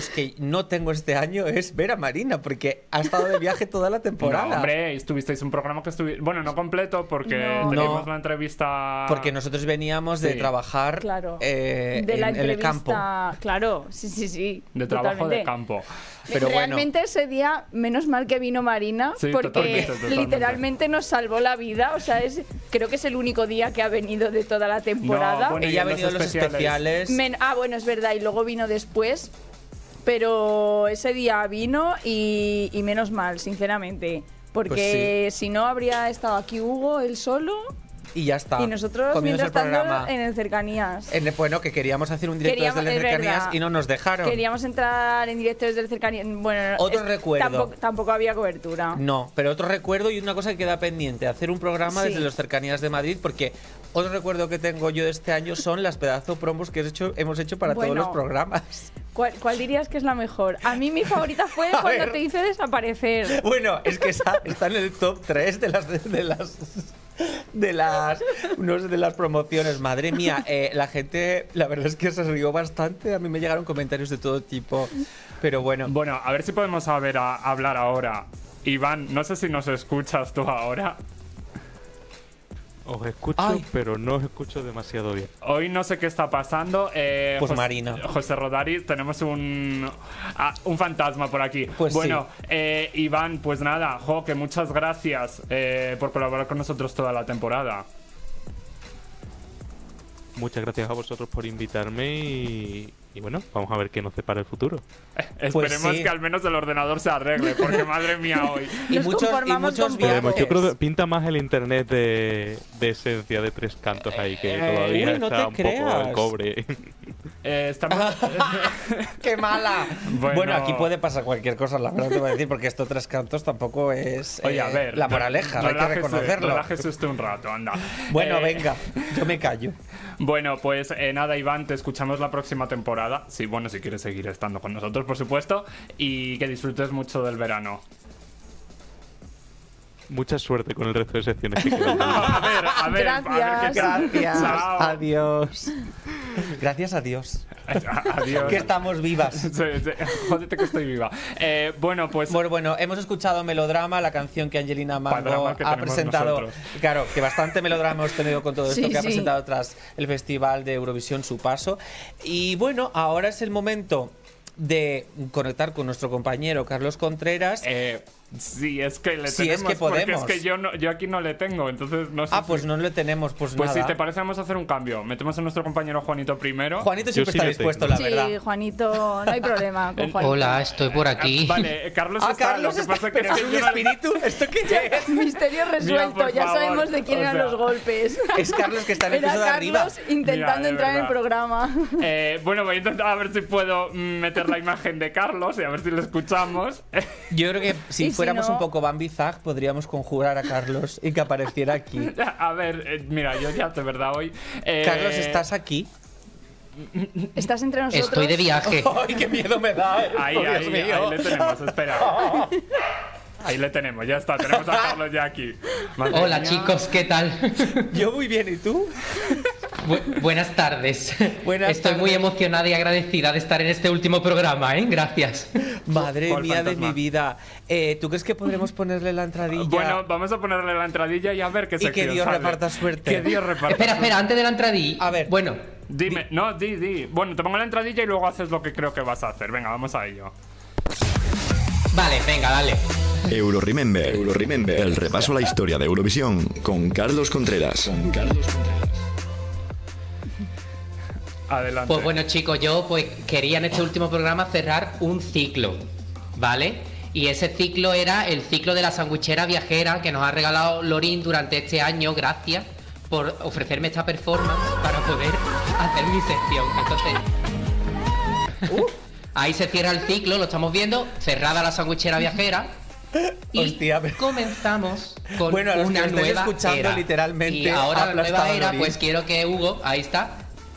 no tengo este año es ver a Marina, porque ha estado de viaje toda la temporada. No, hombre, estuvisteis un programa que estuvi... Bueno, no completo, porque No. teníamos No. la entrevista... Porque nosotros veníamos de Sí. trabajar Claro. eh, de la en, en el campo. entrevista, claro, sí, sí, sí. De trabajo totalmente. de campo. Pero bueno. Realmente ese día, menos mal que vino Marina, Sí, porque totalmente, totalmente. literalmente nos salvó la vida. O sea, es, creo que es el único día que ha venido de toda la temporada. bueno, y Ella ha en los venido a los especiales. especiales. Men- ah, bueno, es verdad, y luego vino después. Pero ese día vino y, y menos mal, sinceramente. Porque Pues si no, habría estado aquí Hugo, él solo, Y ya está. y nosotros comienza mientras el tanto programa. en el Cercanías. En el- bueno, que queríamos hacer un directo Queríamos- desde el es cercanías verdad. y no nos dejaron. Queríamos entrar en directo desde el Cercanías. Bueno, Otro es- recuerdo. Tampoco, tampoco había cobertura. No, pero otro recuerdo y una cosa que queda pendiente, hacer un programa Sí. desde los cercanías de Madrid, porque otro recuerdo que tengo yo de este año son las pedazo promos que hemos hecho, hemos hecho para Bueno. todos los programas. ¿Cuál, cuál dirías que es la mejor? A mí mi favorita fue A cuando ver. te hice desaparecer. Bueno, es que esa está en el top tres de las de las de las no sé, de las promociones. Madre mía, eh, la gente, la verdad es que se rió bastante. A mí me llegaron comentarios de todo tipo, pero bueno. Bueno, a ver si podemos saber a- hablar ahora. Iván, no sé si nos escuchas tú ahora. Os escucho, Ay. pero no os escucho demasiado bien. Hoy no sé qué está pasando. eh, Pues Jos- Marina. José Rodari, tenemos un, ah, un fantasma por aquí. Pues bueno, eh, Iván, pues nada, jo, que muchas gracias eh, por colaborar con nosotros toda la temporada. Muchas gracias a vosotros por invitarme y, y bueno, vamos a ver qué nos depara el futuro. Esperemos sí. que al menos el ordenador se arregle, porque madre mía hoy. Y Nos muchos, y conformamos muchos con viajes. Veremos, yo creo que pinta más el internet de, de esencia de tres cantos ahí, que Eh, todavía uy, no está te un poco creas. el cobre. Eh, estamos... ¡Qué mala! Bueno. Bueno, aquí puede pasar cualquier cosa, la verdad te voy a decir, porque esto tres cantos tampoco es Oye, eh, a ver. la moraleja, hay que relájese, reconocerlo. Relájese usted un rato, anda. Bueno, Eh, venga, yo me callo. Bueno, pues eh, nada, Iván, te escuchamos la próxima temporada. Sí, bueno, si quieres seguir estando con nosotros, por supuesto. Y que disfrutes mucho del verano. Mucha suerte con el resto de secciones que quedan. A ver, a ver, a ver qué Gracias. Gracias. Chao. Adiós. Gracias a Dios. Adiós. Que estamos vivas. Sí, sí, jódete que estoy viva. Eh, bueno, pues Bueno, bueno, hemos escuchado Melodrama, la canción que Angelina Mango Padrama que ha tenemos presentado. nosotros. Claro, que bastante melodrama hemos tenido con todo esto Sí, que ha sí. presentado tras el Festival de Eurovisión Su Paso. Y bueno, ahora es el momento de conectar con nuestro compañero Carlos Contreras. eh, sí, es que le Sí, tenemos, es que podemos. porque es que yo, no, yo aquí no le tengo, entonces no sé ah, si- pues no le tenemos, pues, Pues nada. si te parece, vamos a hacer un cambio. Metemos a nuestro compañero Juanito primero. Juanito Yo siempre sí está le dispuesto, tengo. la verdad. Sí, Juanito, no hay problema con El- Juanito. Hola, estoy por aquí. Vale, eh, Carlos Ah, está. Carlos lo que está, pasa es que pero es un yo no- espíritu. ¿Esto qué es? Misterio resuelto, por ya favor, sabemos de quién o eran sea, los golpes. Es Carlos que está en el Era piso de arriba. Carlos intentando Mira, de entrar en el verdad. programa. Eh, bueno, voy a intentar a ver si puedo mm, meter la imagen de Carlos y a ver si lo escuchamos. Yo creo que si Y si fuéramos no- un poco Bambi Zag, podríamos conjurar a Carlos y que apareciera aquí. A ver, eh, mira, yo ya de verdad hoy. eh, Carlos, ¿estás aquí? Estás entre nosotros. Estoy de viaje. ¡Ay, qué miedo me da! eh! Ahí, Oh, Dios ahí, mío. ahí le tenemos, espera. Ahí le tenemos, ya está, tenemos a Carlos ya aquí. Madre Hola mía. chicos, ¿qué tal? Yo muy bien, ¿y tú? Bu- buenas tardes. Buenas Estoy muy tardes. emocionada y agradecida de estar en este último programa, ¿eh? Gracias. Madre Por el mía de fantasma. mi vida. Eh, ¿Tú crees que podremos ponerle la entradilla? Bueno, vamos a ponerle la entradilla y a ver qué Y se que Dios reparta suerte. Que Dios reparta Espera, suerte. espera, antes de la entradilla. A ver. Bueno, Dime, no, di, di. Bueno, te pongo la entradilla y luego haces lo que creo que vas a hacer. Venga, vamos a ello. vale, venga, dale. Euro Remember. Euro Remember. El repaso a la historia de Eurovisión con Carlos Contreras. Con Carlos Contreras. Adelante. Pues bueno chicos, yo pues quería en este último programa cerrar un ciclo, ¿vale? Y ese ciclo era el ciclo de la sandwichera viajera que nos ha regalado Lorín durante este año. Gracias por ofrecerme esta performance para poder hacer mi sección. Entonces, ahí se cierra el ciclo, lo estamos viendo, cerrada la sandwichera viajera. Y Hostia, pero- comenzamos con Bueno, a los que una me estáis nueva escuchando, era. literalmente, Y ahora ha la nueva aplastado a era, Lorín. pues quiero que Hugo, ahí está.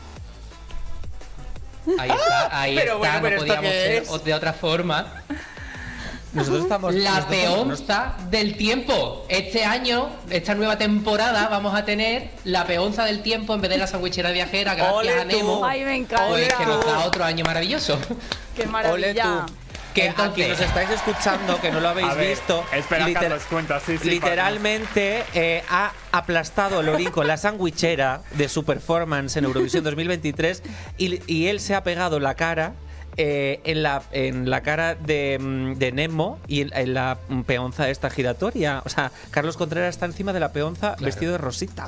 Ahí está, ahí Pero está, bueno, pero no ¿esto podíamos qué ser es? o- de otra forma. Nosotros estamos... La nosotros estamos- peonza del tiempo. Este año, esta nueva temporada, vamos a tener la peonza del tiempo en vez de la sandwichera viajera, gracias Ole a Nemo. tú. Ay, me encanta. Pues que nos tú. da otro año maravilloso. Qué Ole maravilla. tú. Que Entonces, aquí nos estáis escuchando, que no lo habéis A ver, visto. espera, liter- Carlos, cuenta, sí, sí, literalmente eh, ha aplastado a Lorín con la sandwichera de su performance en Eurovisión dos mil veintitrés y, y él se ha pegado la cara eh, en, la, en la cara de, mm, de Nemo y en, en la peonza esta giratoria. O sea, Carlos Contreras está encima de la peonza vestido de rosita.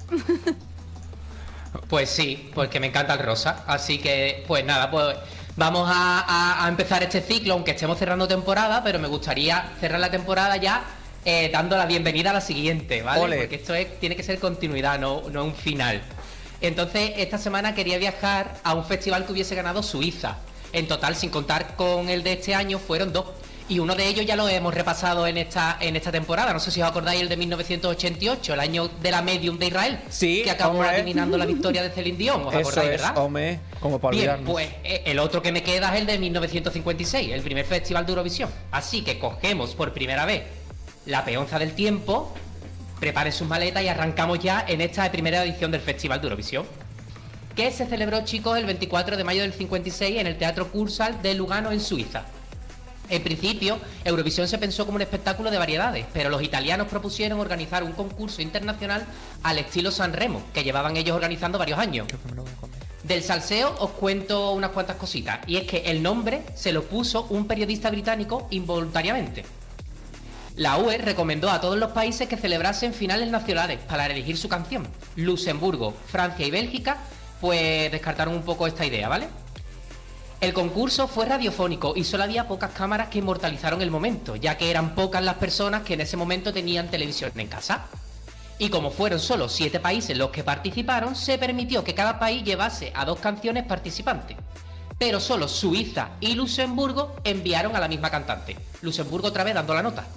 Pues sí, porque me encanta el rosa. Así que, pues nada, pues vamos a, a- a empezar este ciclo, aunque estemos cerrando temporada, pero me gustaría cerrar la temporada ya eh, dando la bienvenida a la siguiente, ¿vale? Ole. Porque esto es, tiene que ser continuidad, no, no un final. Entonces, esta semana quería viajar a un festival que hubiese ganado Suiza. En total, sin contar con el de este año, fueron dos. Y uno de ellos ya lo hemos repasado en esta en esta temporada. No sé si os acordáis, el de mil novecientos ochenta y ocho, el año de la Medium de Israel. Sí, que acabó hombre. adivinando la victoria de Celine Dion. ¿Os Eso acordáis, es, verdad? hombre, como para Bien, olvidarnos. pues eh, el otro que me queda es el de mil novecientos cincuenta y seis, el primer festival de Eurovisión. Así que cogemos por primera vez la peonza del tiempo, preparen sus maletas y arrancamos ya en esta primera edición del Festival de Eurovisión, que se celebró, chicos, el veinticuatro de mayo del cincuenta y seis en el Teatro Kursaal de Lugano, en Suiza. En principio, Eurovisión se pensó como un espectáculo de variedades, pero los italianos propusieron organizar un concurso internacional al estilo Sanremo, que llevaban ellos organizando varios años. Del salseo os cuento unas cuantas cositas, y es que el nombre se lo puso un periodista británico involuntariamente. La U E recomendó a todos los países que celebrasen finales nacionales para elegir su canción. Luxemburgo, Francia y Bélgica, pues descartaron un poco esta idea, ¿vale? El concurso fue radiofónico y solo había pocas cámaras que inmortalizaron el momento, ya que eran pocas las personas que en ese momento tenían televisión en casa. Y como fueron solo siete países los que participaron, se permitió que cada país llevase a dos canciones participantes. Pero solo Suiza y Luxemburgo enviaron a la misma cantante. Luxemburgo otra vez dando la nota.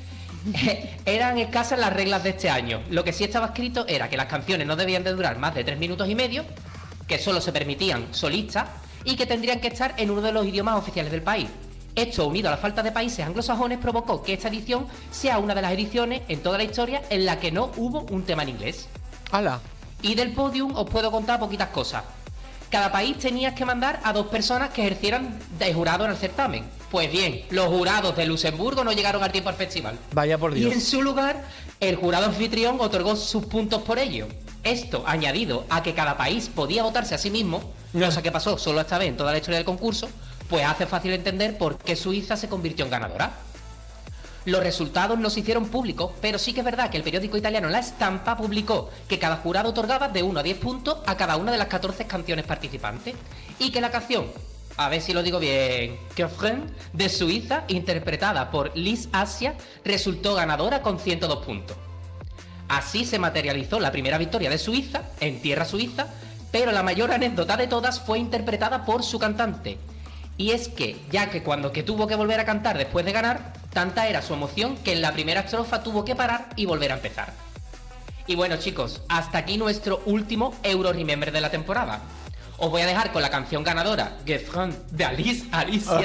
Eran escasas las reglas de este año. Lo que sí estaba escrito era que las canciones no debían de durar más de tres minutos y medio, que solo se permitían solistas y que tendrían que estar en uno de los idiomas oficiales del país. Esto, unido a la falta de países anglosajones, provocó que esta edición sea una de las ediciones en toda la historia en la que no hubo un tema en inglés. ¡Hala! Y del podium os puedo contar poquitas cosas. Cada país tenía que mandar a dos personas que ejercieran de jurado en el certamen. Pues bien, los jurados de Luxemburgo no llegaron al tiempo al festival. Vaya por Y Dios. en su lugar, el jurado anfitrión otorgó sus puntos por ello. Esto, añadido a que cada país podía votarse a sí mismo, cosa que pasó solo esta vez en toda la historia del concurso, pues hace fácil entender por qué Suiza se convirtió en ganadora. Los resultados no se hicieron públicos, pero sí que es verdad que el periódico italiano La Stampa publicó que cada jurado otorgaba de uno a diez puntos a cada una de las catorce canciones participantes, y que la canción, a ver si lo digo bien, Girlfriend, de Suiza, interpretada por Liz Asia, resultó ganadora con ciento dos puntos. Así se materializó la primera victoria de Suiza, en tierra suiza, pero la mayor anécdota de todas fue interpretada por su cantante. Y es que, ya que cuando que tuvo que volver a cantar después de ganar, tanta era su emoción que en la primera estrofa tuvo que parar y volver a empezar. Y bueno, chicos, hasta aquí nuestro último Euro Remember de la temporada. Os voy a dejar con la canción ganadora, Gefran, de Alice, Alicia,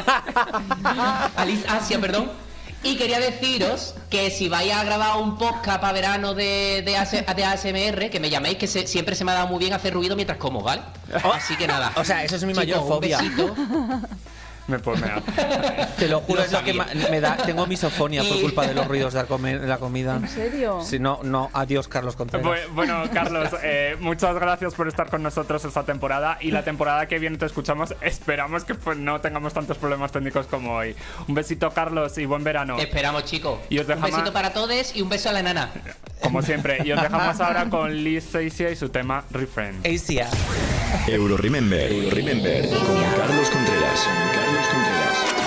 Alice Asia, perdón. Y quería deciros que si vais a grabar un podcast para verano de, de, A S M R, que me llaméis, que se, siempre se me ha dado muy bien hacer ruido mientras como, ¿vale? Así que nada. O sea, eso es mi Chicos, mayor un fobia. besito. Me pues me Te lo juro, Lo es lo que sabía. ma- me da. Tengo misofonia por Y- culpa de los ruidos de la, comer- de la comida. ¿En serio? Si no, no, adiós, Carlos Contreras. Bu- Bueno, Carlos, eh, muchas gracias por estar con nosotros esta temporada, y la temporada que viene te escuchamos. Esperamos que pues, no tengamos tantos problemas técnicos como hoy. Un besito, Carlos, y buen verano. Esperamos, chicos. Y os Un dejamos- besito para todos y un beso a la nana. Como siempre. Y os dejamos ahora con Liz Asia y su tema Refrain. Asia. Euro Remember, Euro Remember con Carlos Contreras. Carlos Contreras.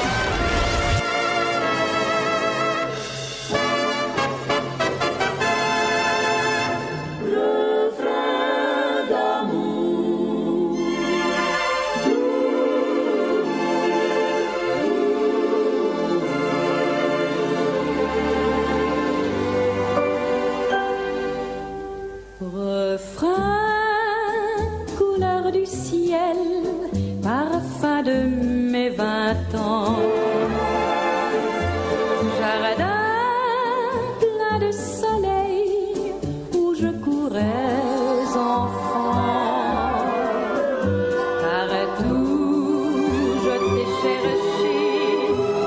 Refrain, couleur du ciel, parfum de mes vingt ans. Jardin plein de soleil où je courais enfant. Partout je t'ai cherché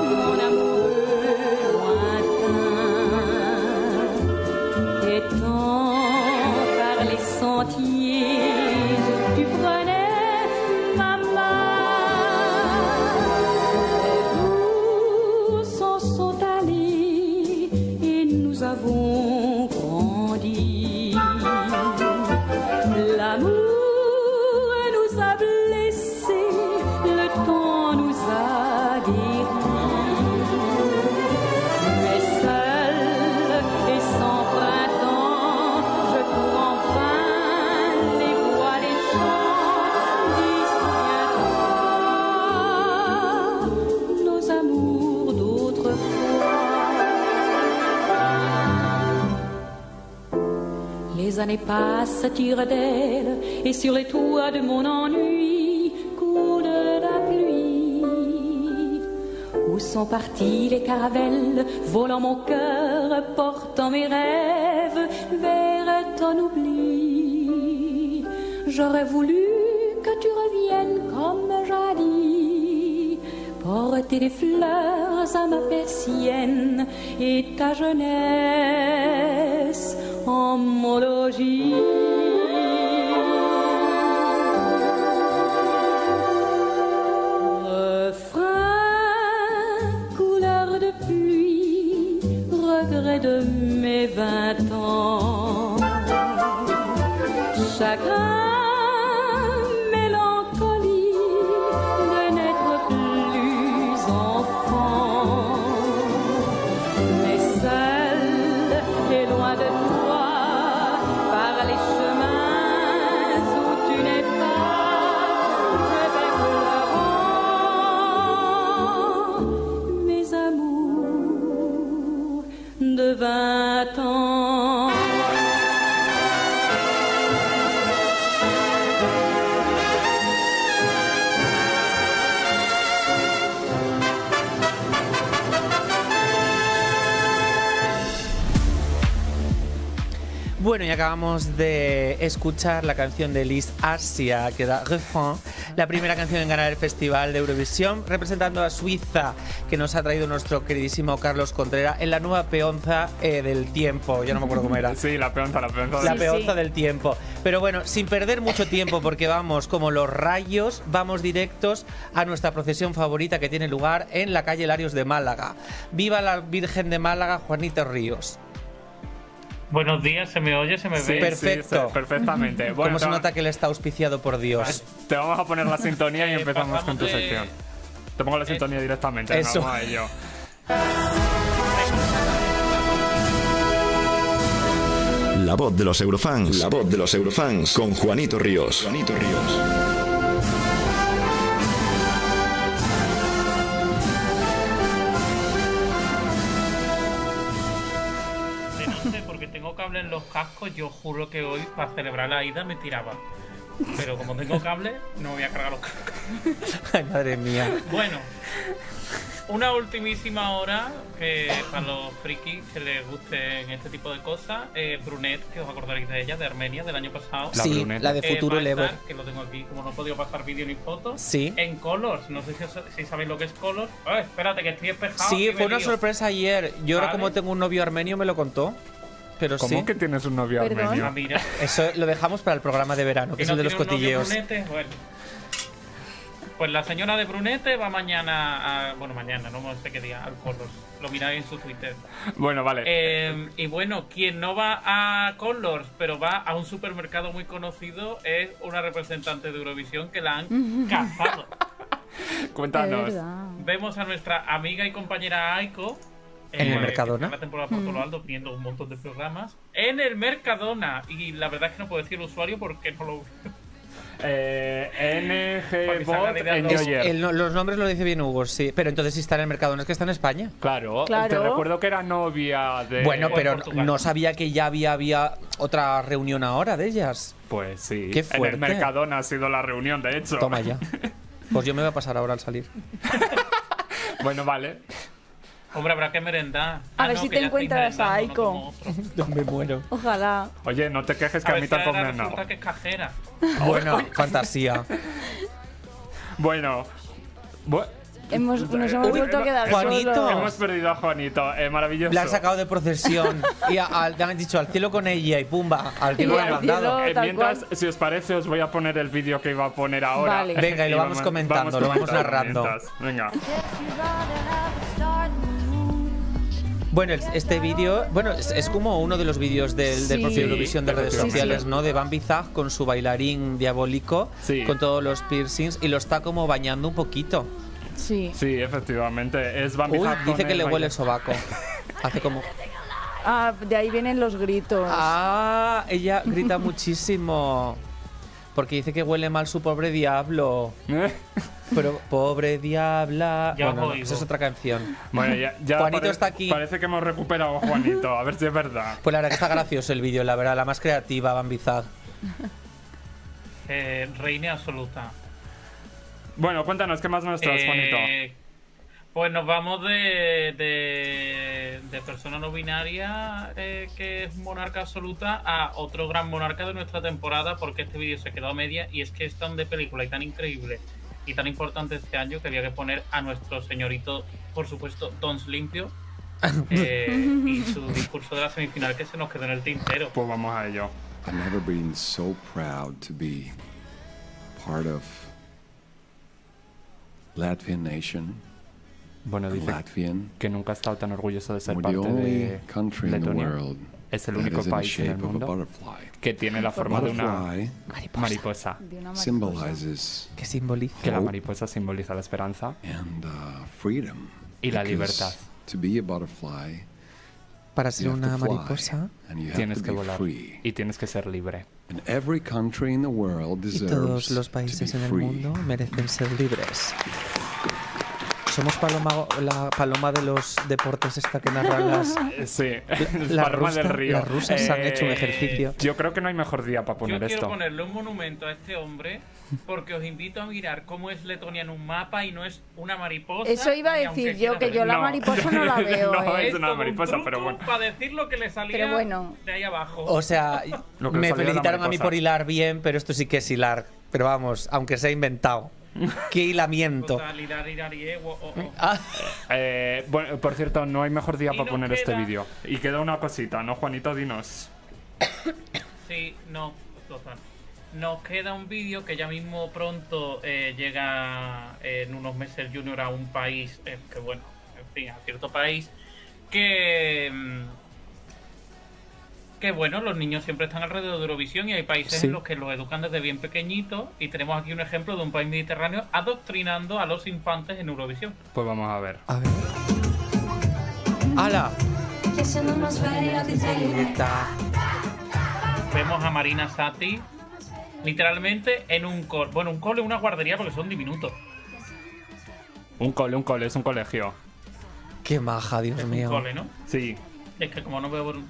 années passent, tirent d'elle, et sur les toits de mon ennui coule la pluie. Où sont partis les caravelles, volant mon cœur, portant mes rêves vers ton oubli. J'aurais voulu que tu reviennes comme jadis, porter des fleurs à ma persienne et ta jeunesse en mon logis. Refrain, couleur de pluie, regret de mes vingt ans. Chagrin, vingt ans. Bueno, y acabamos de escuchar la canción de Liz Asia, que era Refrain, la primera canción en ganar el Festival de Eurovisión, representando a Suiza, que nos ha traído nuestro queridísimo Carlos Contreras en la nueva peonza eh, del tiempo. Ya no me acuerdo cómo era. Sí, la peonza, la peonza. La sí, peonza sí. del tiempo. Pero bueno, sin perder mucho tiempo, porque vamos como los rayos, vamos directos a nuestra procesión favorita que tiene lugar en la calle Larios de Málaga. ¡Viva la Virgen de Málaga, Juanito Ríos! Buenos días, ¿se me oye? ¿Se me Sí, ve? perfecto. Sí, perfectamente. Bueno, ¿Cómo se te, nota que él está auspiciado por Dios? Te vamos a poner la sintonía y Eh, empezamos con tu pasamos de- sección. Te pongo la sintonía directamente. venga, Eso. Vamos a ello. La voz de los Eurofans. La voz de los Eurofans con Juanito Ríos. Juanito Ríos. De no sé, porque tengo cable en los cascos, yo juro que hoy, para celebrar la ida, me tiraba. Pero como tengo cable, no me voy a cargar los cascos. Ay, madre mía. Bueno, una ultimísima hora que para los frikis que les gusten este tipo de cosas, eh, Brunet, que os acordaréis de ella, de Armenia, del año pasado. La sí, Brunet. La de Futuro eh, Level. Que lo tengo aquí, como no he podido pasar vídeo ni fotos. Sí. En Colors, no sé si, os- si sabéis lo que es Colors. Oh, espérate, que estoy espejado. Sí, y me fue una lío. sorpresa ayer. Yo ahora Vale. como tengo un novio armenio me lo contó. Pero ¿Cómo sí. que tienes un novio Perdón. armenio? Ah, mira. Eso lo dejamos para el programa de verano, que Que es no el de los tiene un novio cotilleos. brunete, bueno. Pues la señora de Brunete va mañana a, bueno, mañana, no sé qué día, al Colors. Lo miráis en su Twitter. Bueno, vale. Eh, y bueno, quien no va a Colors, pero va a un supermercado muy conocido, es una representante de Eurovisión que la han cazado. Cuéntanos. Vemos a nuestra amiga y compañera Aiko. ¿En el eh, Mercadona? que está en la temporada por todo lo alto, viendo un montón de programas. En el Mercadona. Y la verdad es que no puedo decir el usuario porque no lo Eh, N Para G que se haga Bot la idea en de- Joyer. El no- los nombres lo dice bien Hugo, sí. Pero entonces si está en el Mercadona es que está en España. Claro, Claro. te recuerdo que era novia de... Bueno, Pues pero Portugal. no sabía que ya había, había otra reunión ahora de ellas. Pues sí. Qué En fuerte. el Mercadona ha sido la reunión, de hecho. Toma ya. Pues yo me voy a pasar ahora al salir. Bueno, vale. Hombre, habrá que merendar. A Ah, ver no, si que te ya estáis encuentras a merendando, no Aiko. como otros. Me muero. Ojalá. Oye, no te quejes que A a, mí ver si tampoco ahora me han dado. resulta que es cajera. Bueno, fantasía. Bueno. Bu- Hemos, nos hemos Uy, vuelto a quedar Juanito. solos. Hemos perdido a Juanito. Eh, maravilloso. La han sacado de procesión. Y a- a- le han dicho al cielo con ella y pumba, al cielo Y le al han mandado. cielo. Eh, tal mientras, cual. si os parece, os voy a poner el vídeo que iba a poner ahora. Vale. Venga, y lo vamos comentando, lo vamos narrando. mientras. Venga. Bueno, el- este vídeo, bueno, es, es como uno de los vídeos del, del Sí. propio Eurovisión de redes efectivamente. sociales, ¿no? De Bambi Zag con su bailarín diabólico, Sí. con todos los piercings, y lo está como bañando un poquito. Sí. Sí, efectivamente. Es Bambi Uy, Zag con dice que el le huele baile. el sobaco. Hace como... Ah, de ahí vienen los gritos. Ah, ella grita muchísimo. Porque dice que huele mal su pobre diablo. ¿Eh? Pero pobre diabla. Ya os Bueno, no, oigo. esa es otra canción. Bueno, ya, ya Juanito pare- está aquí. Parece que hemos recuperado a Juanito, a ver si es verdad. Pues la verdad que está gracioso el vídeo, la verdad, la más creativa, Bambizag. Eh, reina absoluta. Bueno, cuéntanos, ¿qué más nos traes, Juanito? Eh, pues nos vamos de, de, de persona no binaria eh, que es monarca absoluta a otro gran monarca de nuestra temporada, porque este vídeo se quedó a media y es que es tan de película y tan increíble y tan importante este año que había que poner a nuestro señorito, por supuesto, Tons Limpio eh, y su discurso de la semifinal que se nos quedó en el tintero. Pues vamos a ello. I've never been so proud to be part of Latvian nation. Bueno, dice Latvian. que nunca ha estado tan orgulloso de ser We're the parte only de country in the Letonia. world Es el that único is in the país en el shape of a mundo butterfly. que tiene la forma de una Butterfly mariposa. De una mariposa. symbolizes ¿Qué simboliza? Que la mariposa simboliza la esperanza and uh, freedom. y la Because libertad. To be a butterfly, Para ser you have una to fly, mariposa and you have Tienes to que be volar free. y tienes que ser libre. And every country in the world Y deserves todos los to países be en el free. mundo merecen ser libres. Somos paloma, la paloma de los deportes esta que narran las... Eh, Sí, la Palma rusa- del Río. las rusas han hecho un Eh, ejercicio. Yo creo que no hay mejor día para Yo poner quiero esto. ponerle un monumento a este hombre porque os invito a mirar cómo es Letonia en un mapa y no es una mariposa. Eso iba a ni aunque decir yo, quiera que yo la ser. mariposa no la veo. No, ¿eh? es una todo un mariposa, pero truco bueno. para decir lo que le salía Pero bueno. de ahí abajo. O sea, Lo que le me salía la felicitaron a mí mariposa. por hilar bien, pero esto sí que es hilar. Pero vamos, aunque sea inventado. ¡Qué hilamiento! Total, irar, irar, y, eh, oh, oh, oh. Ah, Eh, bueno, por cierto, no hay mejor día Y para nos poner este queda- vídeo. Y queda una cosita, ¿no, Juanito? Dinos. Sí, no, total. Nos queda un vídeo que ya mismo pronto eh, llega eh, en unos meses el Junior a un país, eh, que bueno, en fin, a cierto país, que... mm, que bueno, los niños siempre están alrededor de Eurovisión y hay países Sí. en los que los educan desde bien pequeñitos y tenemos aquí un ejemplo de un país mediterráneo adoctrinando a los infantes en Eurovisión. Pues vamos a ver. a ver. ¡Hala! Vemos a Marina Sati literalmente en un cole, bueno, un cole, una guardería porque son diminutos. Un cole, un cole, es un colegio. ¡Qué maja, Dios Es un mío! cole, ¿no? Sí. Es que como no veo por...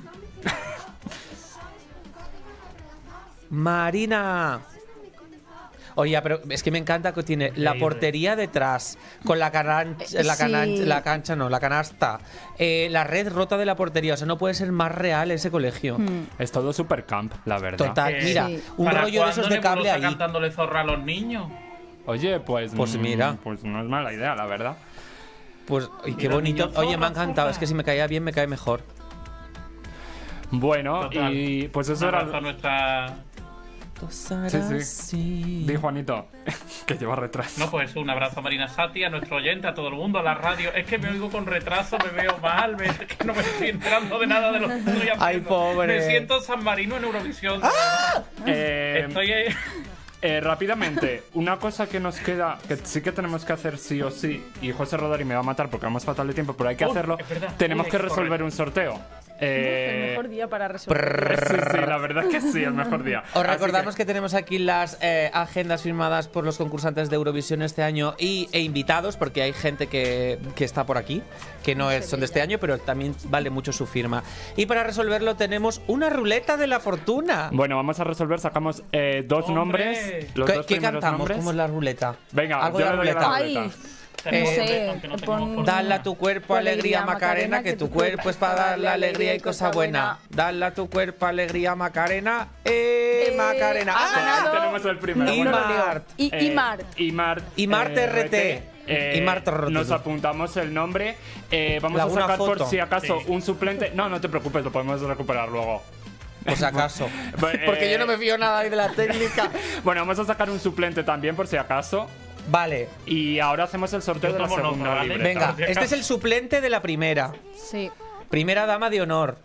¡Marina! Oye, pero es que me encanta que tiene la Increíble. portería detrás, con la, canancha, Eh, la, canan- sí. la cancha, no, la canasta, eh, la red rota de la portería. O sea, no puede ser más real ese colegio. Mm. Es todo super camp, la verdad. Total, Eh, mira, Sí. un ¿Para rollo de esos cuándo de cable Nebulosa ahí. cantándole zorra a los niños? Oye, pues. Pues mm, mira. Pues no es mala idea, la verdad. Pues, y Y qué los bonito. niños Oye, me ha zorra, encantado. zorra. Es que si me caía bien, me cae mejor. Bueno, Total. y pues eso Un era. abrazo a nuestra... Sí, sí. Di Juanito, que lleva retraso. No, pues un abrazo a Marina Sati, a nuestro oyente, a todo el mundo, a la radio. Es que me oigo con retraso, me veo mal, me- es que no me estoy enterando de nada de lo que estoy haciendo. Ay, pobre. Me siento San Marino en Eurovisión. Eh, Estoy... eh, eh, rápidamente, una cosa que nos queda, que sí que tenemos que hacer sí o sí, y José Rodari me va a matar porque vamos fatal de tiempo, pero hay que Uy, hacerlo. es verdad. Tenemos Uy, que hay que resolver correr. un sorteo. El Eh, mejor día para resolver. sí, sí, la verdad que sí, el mejor día. Os Así recordamos que... tenemos aquí las eh, agendas firmadas por los concursantes de Eurovisión este año y, e invitados, porque hay gente que, que está por aquí, que no es, son de este año, pero también vale mucho su firma. Y para resolverlo tenemos una ruleta de la fortuna. Bueno, vamos a resolver, sacamos eh, dos ¡Hombre! nombres. Los ¿Qué, dos qué primeros cantamos? nombres. ¿Cómo es la ruleta? Venga, Algo yo de la le doy a la ruleta. Ay, ruleta. tenemos no sé, que- aunque no tengamos pon- por- Dale a tu cuerpo alegría, Macarena, que tu cuerpo es para darle alegría y cosa buena. Dale a tu cuerpo alegría, Macarena. ¡Eh, Eh, Macarena! ha ¡Ah! ganado- Tenemos el primero. Y bueno. Mart. Y, y Eh, Mart. Imart. Imart eh, R T. eh, Imart R T. Nos apuntamos el nombre. Eh, vamos La- a una sacar por foto. si acaso Sí. un suplente. No, no te preocupes, lo podemos recuperar luego. Por si acaso. Bueno, Porque eh, yo no me fío nada de la técnica. Bueno, vamos a sacar un suplente también por si acaso. Vale, Y ahora hacemos el sorteo Yo de la tomo nota, segunda ¿vale? libreta. venga. por si Este acaso. es el suplente de la primera. Sí. Primera dama de honor.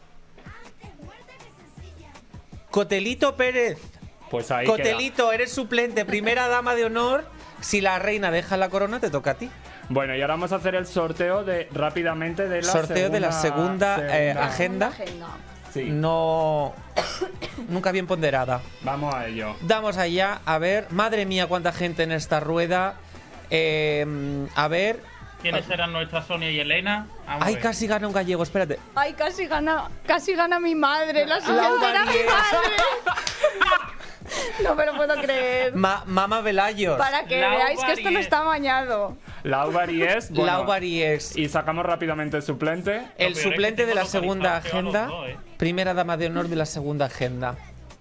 Cotelito Pérez. Pues ahí queda. Cotelito, eres suplente, primera dama de honor. Si la reina deja la corona, te toca a ti. Bueno, y ahora vamos a hacer el sorteo de rápidamente de la Sorteo de la segunda, eh, segunda. agenda. Agenda. Sí. No. Nunca bien ponderada. Vamos a ello. Damos allá, a ver. Madre mía, cuánta gente en esta rueda. Eh, a ver. ¿Quiénes eran nuestras Sonia y Elena? Vamos Ay, a ver. casi gana un gallego, espérate. Ay, casi gana, casi gana mi madre. La siguiente era mi madre. No me lo puedo creer. Ma Mama Velayos. Para que Lau veáis que esto no Baries. está amañado. Lau Baries. Bueno, Lau Baries. y sacamos rápidamente el suplente. El Lo peor es suplente que de la tengo segunda localizados a los agenda. dos, ¿eh? Primera dama de honor de la segunda agenda.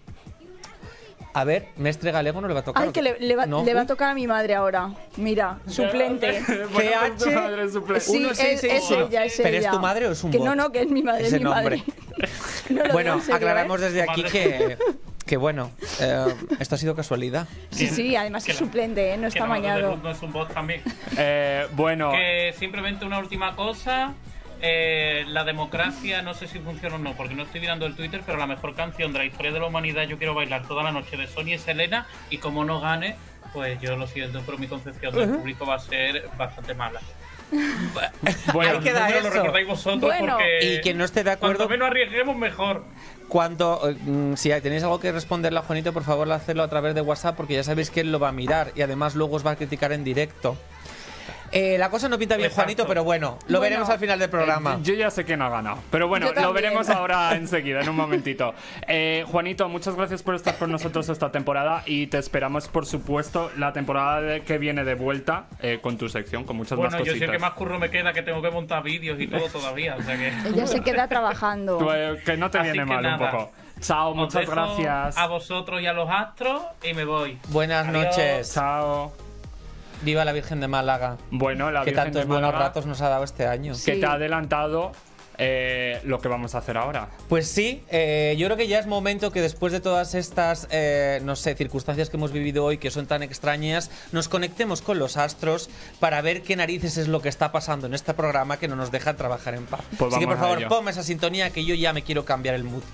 A ver, Mestre Galego no le va a tocar. Ay, que le, le va, ¿No? le va a tocar a mi madre ahora. Mira, suplente. Bueno, pues tu madre es suplente. Sí, Uno, es, seis, seis, es ocho. ella, es ¿Pero ella. es tu madre o es un que bot? No, no, que es mi madre, Ese es mi nombre. madre. No lo Bueno, digo en serio, aclaramos ¿eh? desde aquí Madre. que, que bueno, eh, esto ha sido casualidad. Sí, sí, además Que es la- suplente, ¿eh? No Que está la madre de mañado. Ruth no es un bot también. Eh, bueno, Que simplemente una última cosa. Eh, la democracia, no sé si funciona o no, porque no estoy mirando el Twitter, pero la mejor canción de la historia de la humanidad, Yo quiero bailar toda la noche, de Sonia y Selena, y como no gane, pues yo lo siento, pero mi concepción del público va a ser bastante mala. Ahí queda número lo eso. recordáis vosotros, Bueno. porque Y quien no esté de acuerdo, cuanto menos arriesguemos, mejor. cuando eh, mm, si tenéis algo que responderle a Juanito, por favor, hacedlo a través de WhatsApp, porque ya sabéis que él lo va a mirar y además luego os va a criticar en directo. Eh, la cosa no pinta bien, Exacto. Juanito, pero bueno, lo Bueno. veremos al final del programa. Eh, yo ya sé quién ha ganado. Pero bueno, Yo también. lo veremos ahora enseguida, en un momentito. Eh, Juanito, muchas gracias por estar con nosotros esta temporada y te esperamos, por supuesto, la temporada de- que viene de vuelta eh, con tu sección, con muchas Bueno, más yo sé cositas. que más curro me queda, que tengo que montar vídeos y todo todavía, o sea que... Ella se queda trabajando. Tú, eh, que no te Así viene que mal un nada. poco. Chao, Os muchas dejo gracias. a vosotros y a los astros y me voy. Buenas Adiós. noches. Chao. Viva la Virgen de Málaga. Bueno, la Que Virgen tantos de buenos Málaga, ratos nos ha dado este año. que Sí. te ha adelantado eh, lo que vamos a hacer ahora. Pues sí, eh, yo creo que ya es momento que después de todas estas, eh, no sé, circunstancias que hemos vivido hoy, que son tan extrañas, nos conectemos con los astros para ver qué narices es lo que está pasando en este programa que no nos deja trabajar en paz. Pues Así que por vamos a favor, ello. ponme esa sintonía que yo ya me quiero cambiar el mood.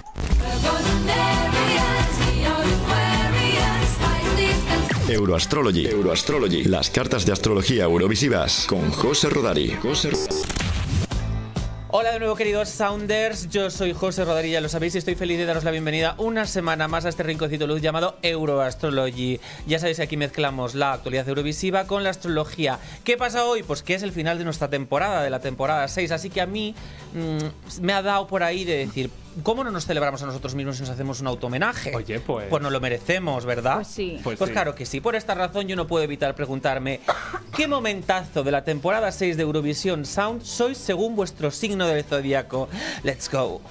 Euroastrology. Euroastrology. Las cartas de astrología eurovisivas con José Rodari. José Hola de nuevo, queridos Sounders, yo soy José Rodari, ya lo sabéis, y estoy feliz de daros la bienvenida una semana más a este rinconcito luz llamado Euroastrology. Ya sabéis que aquí mezclamos la actualidad eurovisiva con la astrología. ¿Qué pasa hoy? Pues que es el final de nuestra temporada, de la temporada seis, así que a mí mmm, me ha dado por ahí de decir, ¿cómo no nos celebramos a nosotros mismos y nos hacemos un auto-homenaje? Oye, pues... Pues nos lo merecemos, ¿verdad? Pues sí. Pues Pues sí. claro que sí. Por esta razón yo no puedo evitar preguntarme ¿qué momentazo de la temporada seis de Eurovisión Sound sois según vuestro signo del zodiaco? Let's go.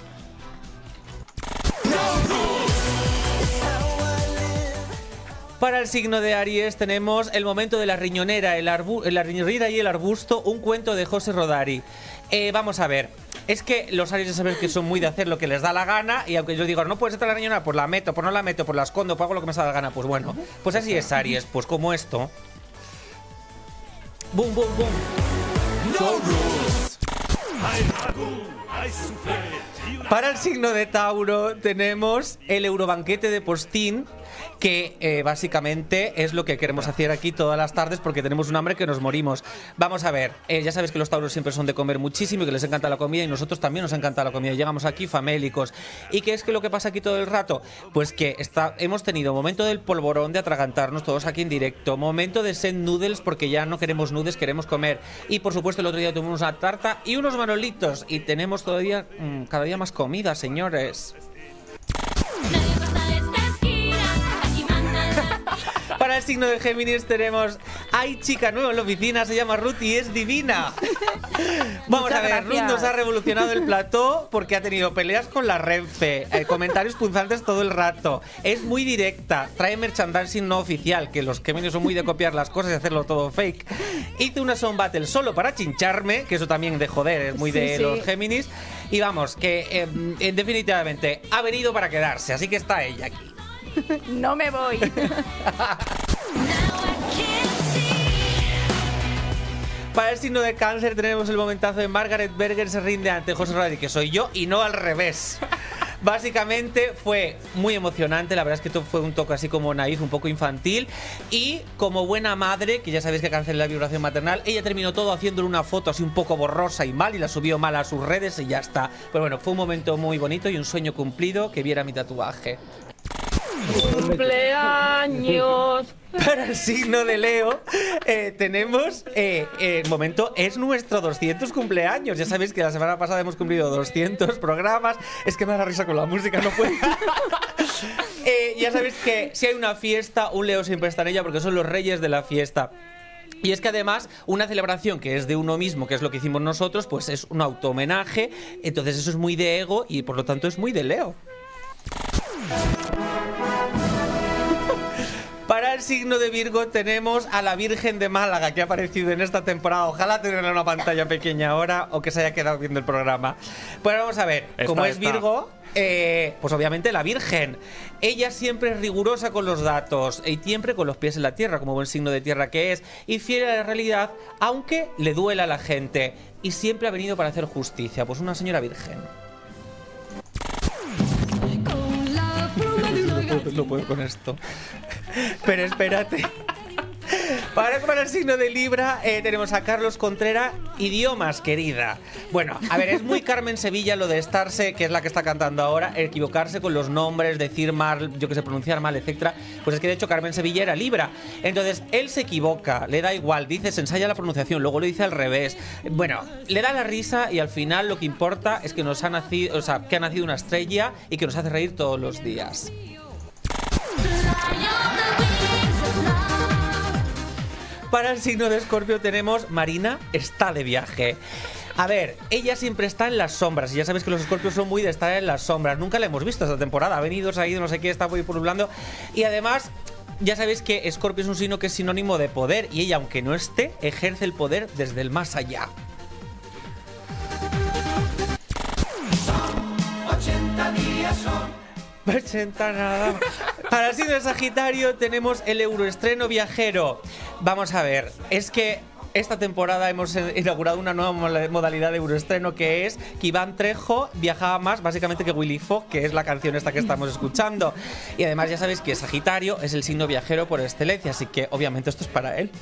Para el signo de Aries tenemos el momento de la riñonera, el arbu la riñonera y el arbusto, un cuento de José Rodari. Eh, vamos a ver, es que los Aries ya sabéis que son muy de hacer lo que les da la gana, y aunque yo digo, no puedes estar la riñonera, pues la meto, pues no la meto, pues la escondo, pues hago lo que me da la gana, pues bueno, pues así es Aries, pues como esto. Boom, boom, boom. Para el signo de Tauro tenemos el Eurobanquete de Postín, que eh, básicamente es lo que queremos hacer aquí todas las tardes porque tenemos un hambre que nos morimos. Vamos a ver, eh, ya sabes que los tauros siempre son de comer muchísimo y que les encanta la comida, y nosotros también nos encanta la comida. Llegamos aquí famélicos. ¿Y qué es que lo que pasa aquí todo el rato? Pues que está, hemos tenido momento del polvorón, de atragantarnos todos aquí en directo, momento de send noodles porque ya no queremos nudes, queremos comer, y por supuesto el otro día tuvimos una tarta y unos manolitos, y tenemos todavía mmm, cada día más comida, señores. Para el signo de Géminis tenemos, hay chica nueva en la oficina, se llama Ruth y es divina. Vamos Muchas a ver, Ruth gracias. nos ha revolucionado el plató porque ha tenido peleas con la Renfe, eh, comentarios punzantes todo el rato, es muy directa, trae merchandising no oficial, que los Géminis son muy de copiar las cosas y hacerlo todo fake. Hizo una Sound Battle solo para chincharme, que eso también de joder, es muy de Sí, sí. los Géminis. Y vamos, que eh, eh, definitivamente ha venido para quedarse, así que está ella aquí. No me voy. Para el signo de Cáncer tenemos el momentazo de Margaret Berger se rinde ante José Rodari, que soy yo, y no al revés. Básicamente fue muy emocionante, la verdad es que todo fue un toque así como naif, un poco infantil, y como buena madre, que ya sabéis que Cáncer es la vibración maternal, ella terminó todo haciéndole una foto así un poco borrosa y mal, y la subió mal a sus redes y ya está. Pero bueno, fue un momento muy bonito y un sueño cumplido, que viera mi tatuaje. cumpleaños. Para el signo de Leo eh, tenemos eh, eh, el momento, es nuestro doscientos cumpleaños. Ya sabéis que la semana pasada hemos cumplido doscientos programas. Es que me da la risa con la música, no puedo. eh, ya sabéis que si hay una fiesta, un Leo siempre está en ella porque son los reyes de la fiesta. Y es que además una celebración que es de uno mismo, que es lo que hicimos nosotros, pues es un auto-homenaje. Entonces eso es muy de ego y por lo tanto es muy de Leo. Para el signo de Virgo tenemos a la Virgen de Málaga que ha aparecido en esta temporada. Ojalá tenerla en una pantalla pequeña ahora o que se haya quedado viendo el programa. Pues vamos a ver, Esta, como es esta. Virgo, eh, pues obviamente la Virgen. Ella siempre es rigurosa con los datos y siempre con los pies en la tierra, como buen signo de tierra que es, y fiel a la realidad, aunque le duela a la gente. Y siempre ha venido para hacer justicia, pues una señora virgen. No puedo, no puedo con esto. Pero espérate. Para, para el signo de Libra eh, tenemos a Carlos Contreras, idiomas, querida. Bueno, a ver, es muy Carmen Sevilla lo de estarse, que es la que está cantando ahora, equivocarse con los nombres, decir mal, yo que sé, pronunciar mal, etcétera. Pues es que de hecho Carmen Sevilla era Libra. Entonces, él se equivoca, le da igual, dice, se ensaya la pronunciación, luego lo dice al revés. Bueno, le da la risa y al final lo que importa es que nos ha nacido, o sea, que ha nacido una estrella y que nos hace reír todos los días. Para el signo de Escorpio tenemos Marina está de viaje. A ver, ella siempre está en las sombras y ya sabéis que los escorpios son muy de estar en las sombras. Nunca la hemos visto esta temporada, ha venido, se ha ido, no sé qué, está muy pululando. Y además, ya sabéis que Escorpio es un signo que es sinónimo de poder y ella, aunque no esté, ejerce el poder desde el más allá. ochenta días son ochenta nada. Para el signo de Sagitario tenemos el euroestreno viajero. Vamos a ver, es que esta temporada hemos inaugurado una nueva modalidad de euroestreno que es que Iván Trejo viajaba más básicamente que Willy Fogg, que es la canción esta que estamos escuchando. Y además ya sabéis que Sagitario es el signo viajero por excelencia, así que obviamente esto es para él.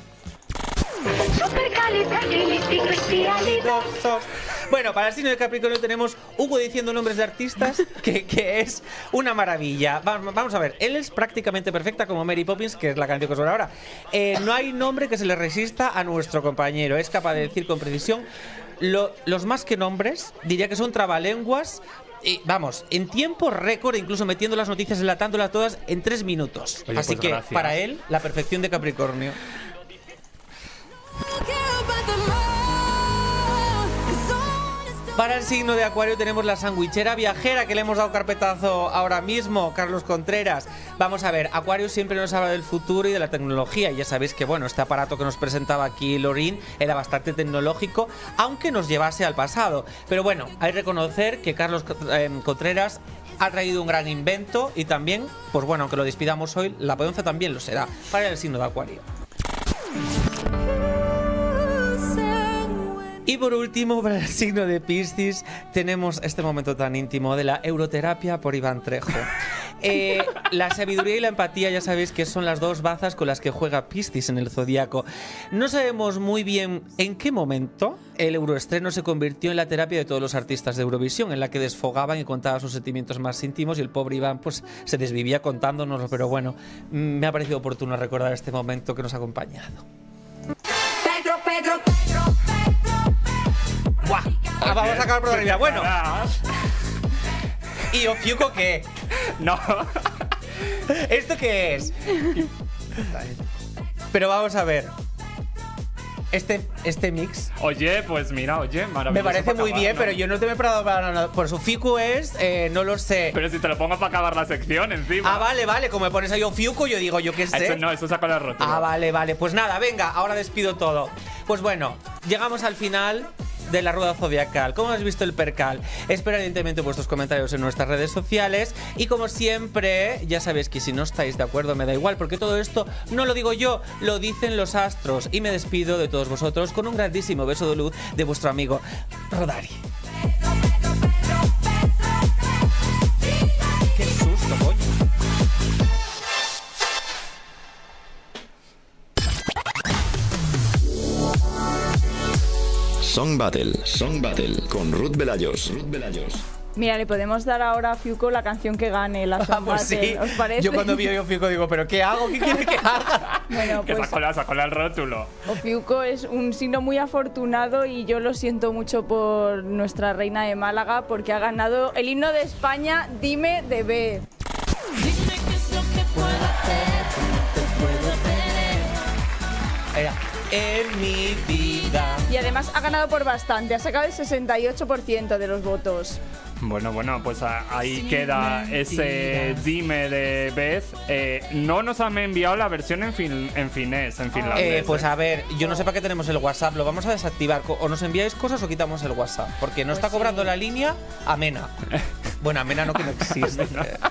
Bueno, para el signo de Capricornio tenemos Hugo diciendo nombres de artistas, que, que es una maravilla. Vamos, vamos a ver, él es prácticamente perfecta como Mary Poppins, que es la canción que suena ahora. Eh, no hay nombre que se le resista a nuestro compañero. Es capaz de decir con precisión lo, los más que nombres, diría que son trabalenguas. Y vamos, en tiempo récord, incluso metiendo las noticias, enlatándolas todas en tres minutos. Oye, Así pues que gracias. para él, la perfección de Capricornio. Para el signo de Acuario tenemos la sandwichera viajera que le hemos dado carpetazo ahora mismo, Carlos Contreras. Vamos a ver, Acuario siempre nos habla del futuro y de la tecnología. Ya sabéis que bueno, este aparato que nos presentaba aquí Lorín era bastante tecnológico, aunque nos llevase al pasado. Pero bueno, hay que reconocer que Carlos eh, Contreras ha traído un gran invento y también, pues bueno, aunque lo despidamos hoy, la potencia también lo será para el signo de Acuario. Y por último, para el signo de Piscis, tenemos este momento tan íntimo de la euroterapia por Iván Trejo. Eh, la sabiduría y la empatía, ya sabéis que son las dos bazas con las que juega Piscis en el zodiaco. No sabemos muy bien en qué momento el euroestreno se convirtió en la terapia de todos los artistas de Eurovisión, en la que desfogaban y contaban sus sentimientos más íntimos y el pobre Iván pues se desvivía contándonoslo. Pero bueno, me ha parecido oportuno recordar este momento que nos ha acompañado. Pedro, Pedro, Pedro, ¡Buah! Ah, vamos a acabar por arriba. Bueno. ¿Y Ofiuco qué? No. ¿Esto qué es? Pero vamos a ver. Este, este mix. Oye, pues mira, oye, maravilloso. Me parece para muy acabar, bien, ¿no? pero yo no te me he preparado para nada. Por su Fico es, eh, no lo sé. Pero si te lo pongo para acabar la sección encima. Ah, vale, vale. Como me pones ahí Ofiuco, yo digo, yo qué sé. Eso no, eso saca la rótula. Ah, vale, vale. Pues nada, venga, ahora despido todo. Pues bueno, llegamos al final de la rueda zodiacal. ¿Cómo has visto el percal? Espero evidentemente vuestros comentarios en nuestras redes sociales y como siempre, ya sabéis que si no estáis de acuerdo me da igual, porque todo esto no lo digo yo, lo dicen los astros y me despido de todos vosotros con un grandísimo beso de luz de vuestro amigo Rodari. ¡Qué susto, coño! Song Battle, Song Battle con Ruth Velayos. Ruth Velayos. Mira, le podemos dar ahora a Fiuco la canción que gane la Song Pues sí. Battle, ¿os parece? Yo cuando vi a Fiuco digo, ¿pero qué hago? ¿Qué quiere que haga? Bueno, Que pues sacó, la, sacó el rótulo. Ofiuco es un signo muy afortunado y yo lo siento mucho por nuestra reina de Málaga porque ha ganado el himno de España, Dime de B. Dime qué es lo que puedo hacer, no te puedo tener. Era en mi vida. Y además ha ganado por bastante, ha sacado el sesenta y ocho por ciento de los votos. Bueno, bueno, pues a- ahí Sin queda mentiras. ese Dime de Beth. Eh, no nos han enviado la versión en, fin, en finés, en finlandés. Eh, pues a ver, yo no sé para qué tenemos el WhatsApp, lo vamos a desactivar. Co- O nos enviáis cosas o quitamos el WhatsApp. Porque no Pues está cobrando sí. la línea Amena. Bueno, Amena no, que no existe.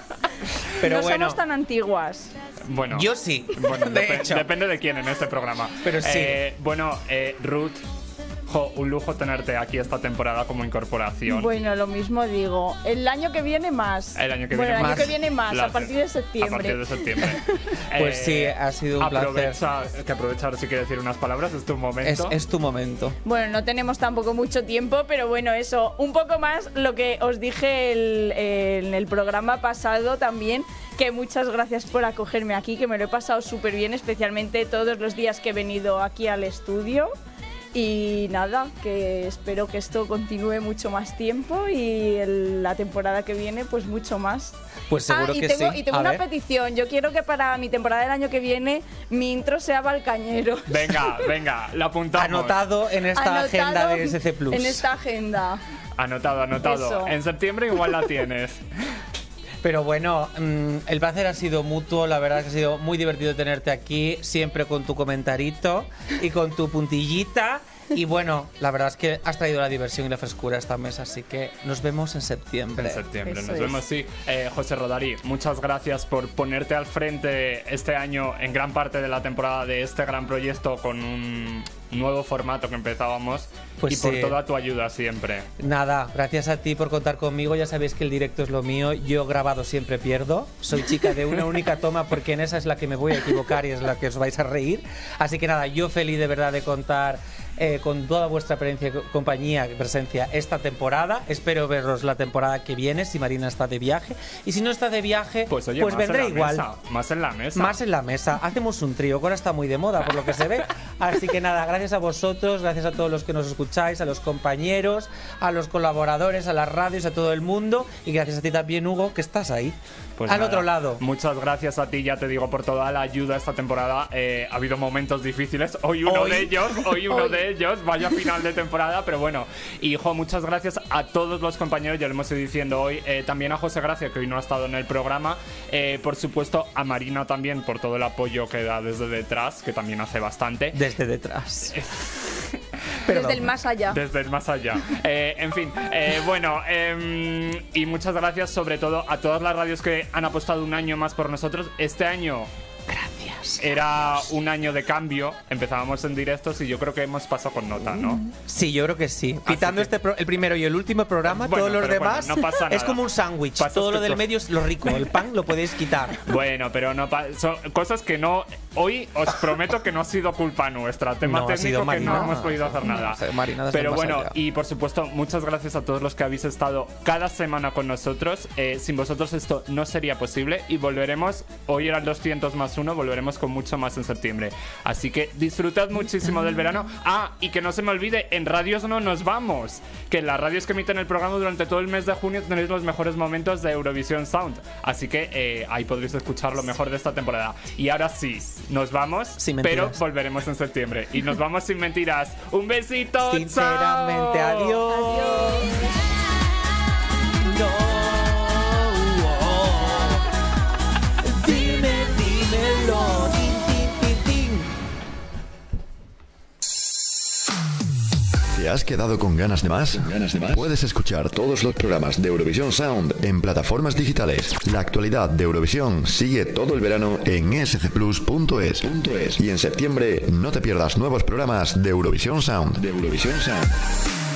Pero no bueno, somos tan antiguas. Bueno, yo sí. bueno, de depe- hecho. depende de quién en este programa. Pero sí. Eh, bueno, eh, Ruth, jo, un lujo tenerte aquí esta temporada como incorporación. Bueno, lo mismo digo. El año que viene más. El año que bueno, viene el más. año que viene más, La- a partir de A septiembre. partir de septiembre. Pues Eh, sí, ha sido un aprovecha, Que aprovechar si quieres decir unas palabras, es tu Es, momento. es tu momento. Bueno, no tenemos tampoco mucho tiempo, pero bueno, eso, un poco más lo que os dije el- en el programa pasado también, que muchas gracias por acogerme aquí, que me lo he pasado súper bien, especialmente todos los días que he venido aquí al estudio. Y nada, que espero que esto continúe mucho más tiempo y el- la temporada que viene pues mucho más. Pues seguro ah, y que tengo, sí. y tengo A una ver. petición, yo quiero que para mi temporada del año que viene mi intro sea Balcañero. Venga, venga, lo apuntamos. Anotado en esta Anotado agenda de S C Plus. En esta agenda. Anotado, anotado. Eso. En septiembre igual la tienes. Pero bueno, mm, el placer ha sido mutuo, la verdad que ha sido muy divertido tenerte aquí, siempre con tu comentarito y con tu puntillita. Y bueno, la verdad es que has traído la diversión y la frescura a esta mesa, así que nos vemos en septiembre. En septiembre, Eso nos es. vemos, sí. Eh, José Rodari, muchas gracias por ponerte al frente este año en gran parte de la temporada de este gran proyecto con un nuevo formato que empezábamos Pues y por sí. toda tu ayuda siempre. Nada, gracias a ti por contar conmigo. Ya sabéis que el directo es lo mío. Yo grabado siempre pierdo. Soy chica de una única toma porque en esa es la que me voy a equivocar y es la que os vais a reír. Así que nada, yo feliz de verdad de contar eh, con toda vuestra presencia, compañía, presencia esta temporada. Espero veros la temporada que viene si Marina está de viaje. Y si no está de viaje, Pues oye, pues más vendré en la igual. mesa, más en la mesa. Más en la mesa. Hacemos un trío, que ahora está muy de moda por lo que se ve. Así que nada, gracias a vosotros, gracias a todos los que nos escucháis, a los compañeros, a los colaboradores, a las radios, a todo el mundo. Y gracias a ti también, Hugo, que estás ahí. Pues al nada, otro lado. Muchas gracias a ti, ya te digo, por toda la ayuda esta temporada. Eh, ha habido momentos difíciles. Hoy uno Hoy. de ellos, hoy uno Hoy. de ellos. Vaya final de temporada, pero bueno. Y, jo, muchas gracias a todos los compañeros, ya lo hemos ido diciendo hoy. Eh, también a José Gracia, que hoy no ha estado en el programa. Eh, por supuesto, a Marina también, por todo el apoyo que da desde detrás, que también hace bastante. Desde detrás. Desde el más allá. Desde el más allá. Eh, en fin, eh, bueno, em, y muchas gracias sobre todo a todas las radios que han apostado un año más por nosotros. Este año Gracias. era un año de cambio, empezábamos en directos y yo creo que hemos pasado con nota, ¿no? Sí, yo creo que sí. Quitando que- este pro- el primero y el último programa, Bueno, todos los pero bueno, demás no pasa es nada. como un sándwich. Pasas Todo lo tu del pro- medio es lo rico. El pan lo podéis quitar. Bueno, pero no pa- son cosas que no. Hoy os prometo que no ha sido culpa nuestra. Tema No, ha sido técnico que no Marina. hemos podido hacer nada. O sea, Marina desde Pero el más bueno, allá. y por supuesto, muchas gracias a todos los que habéis estado cada semana con nosotros. Eh, sin vosotros esto no sería posible y volveremos. Hoy era el doscientos más uno, volveremos con mucho más en septiembre. Así que disfrutad muchísimo del verano. Ah, y que no se me olvide, en radios no nos vamos. Que en las radios que emiten el programa durante todo el mes de junio tenéis los mejores momentos de Eurovisión Sound. Así que eh, ahí podréis escuchar lo mejor de esta temporada. Y ahora sí, nos vamos, Sin pero mentiras. volveremos en septiembre. Y nos vamos sin mentiras. Un besito. Sinceramente, chao. adiós. No. Dime, dímelo. Tin, tin, tin, tin. ¿Te has quedado con ganas de más? Puedes escuchar todos los programas de Eurovisión Sound en plataformas digitales. La actualidad de Eurovisión sigue todo el verano en s c plus punto es. Y en septiembre no te pierdas nuevos programas de Eurovisión Sound. De Eurovisión Sound.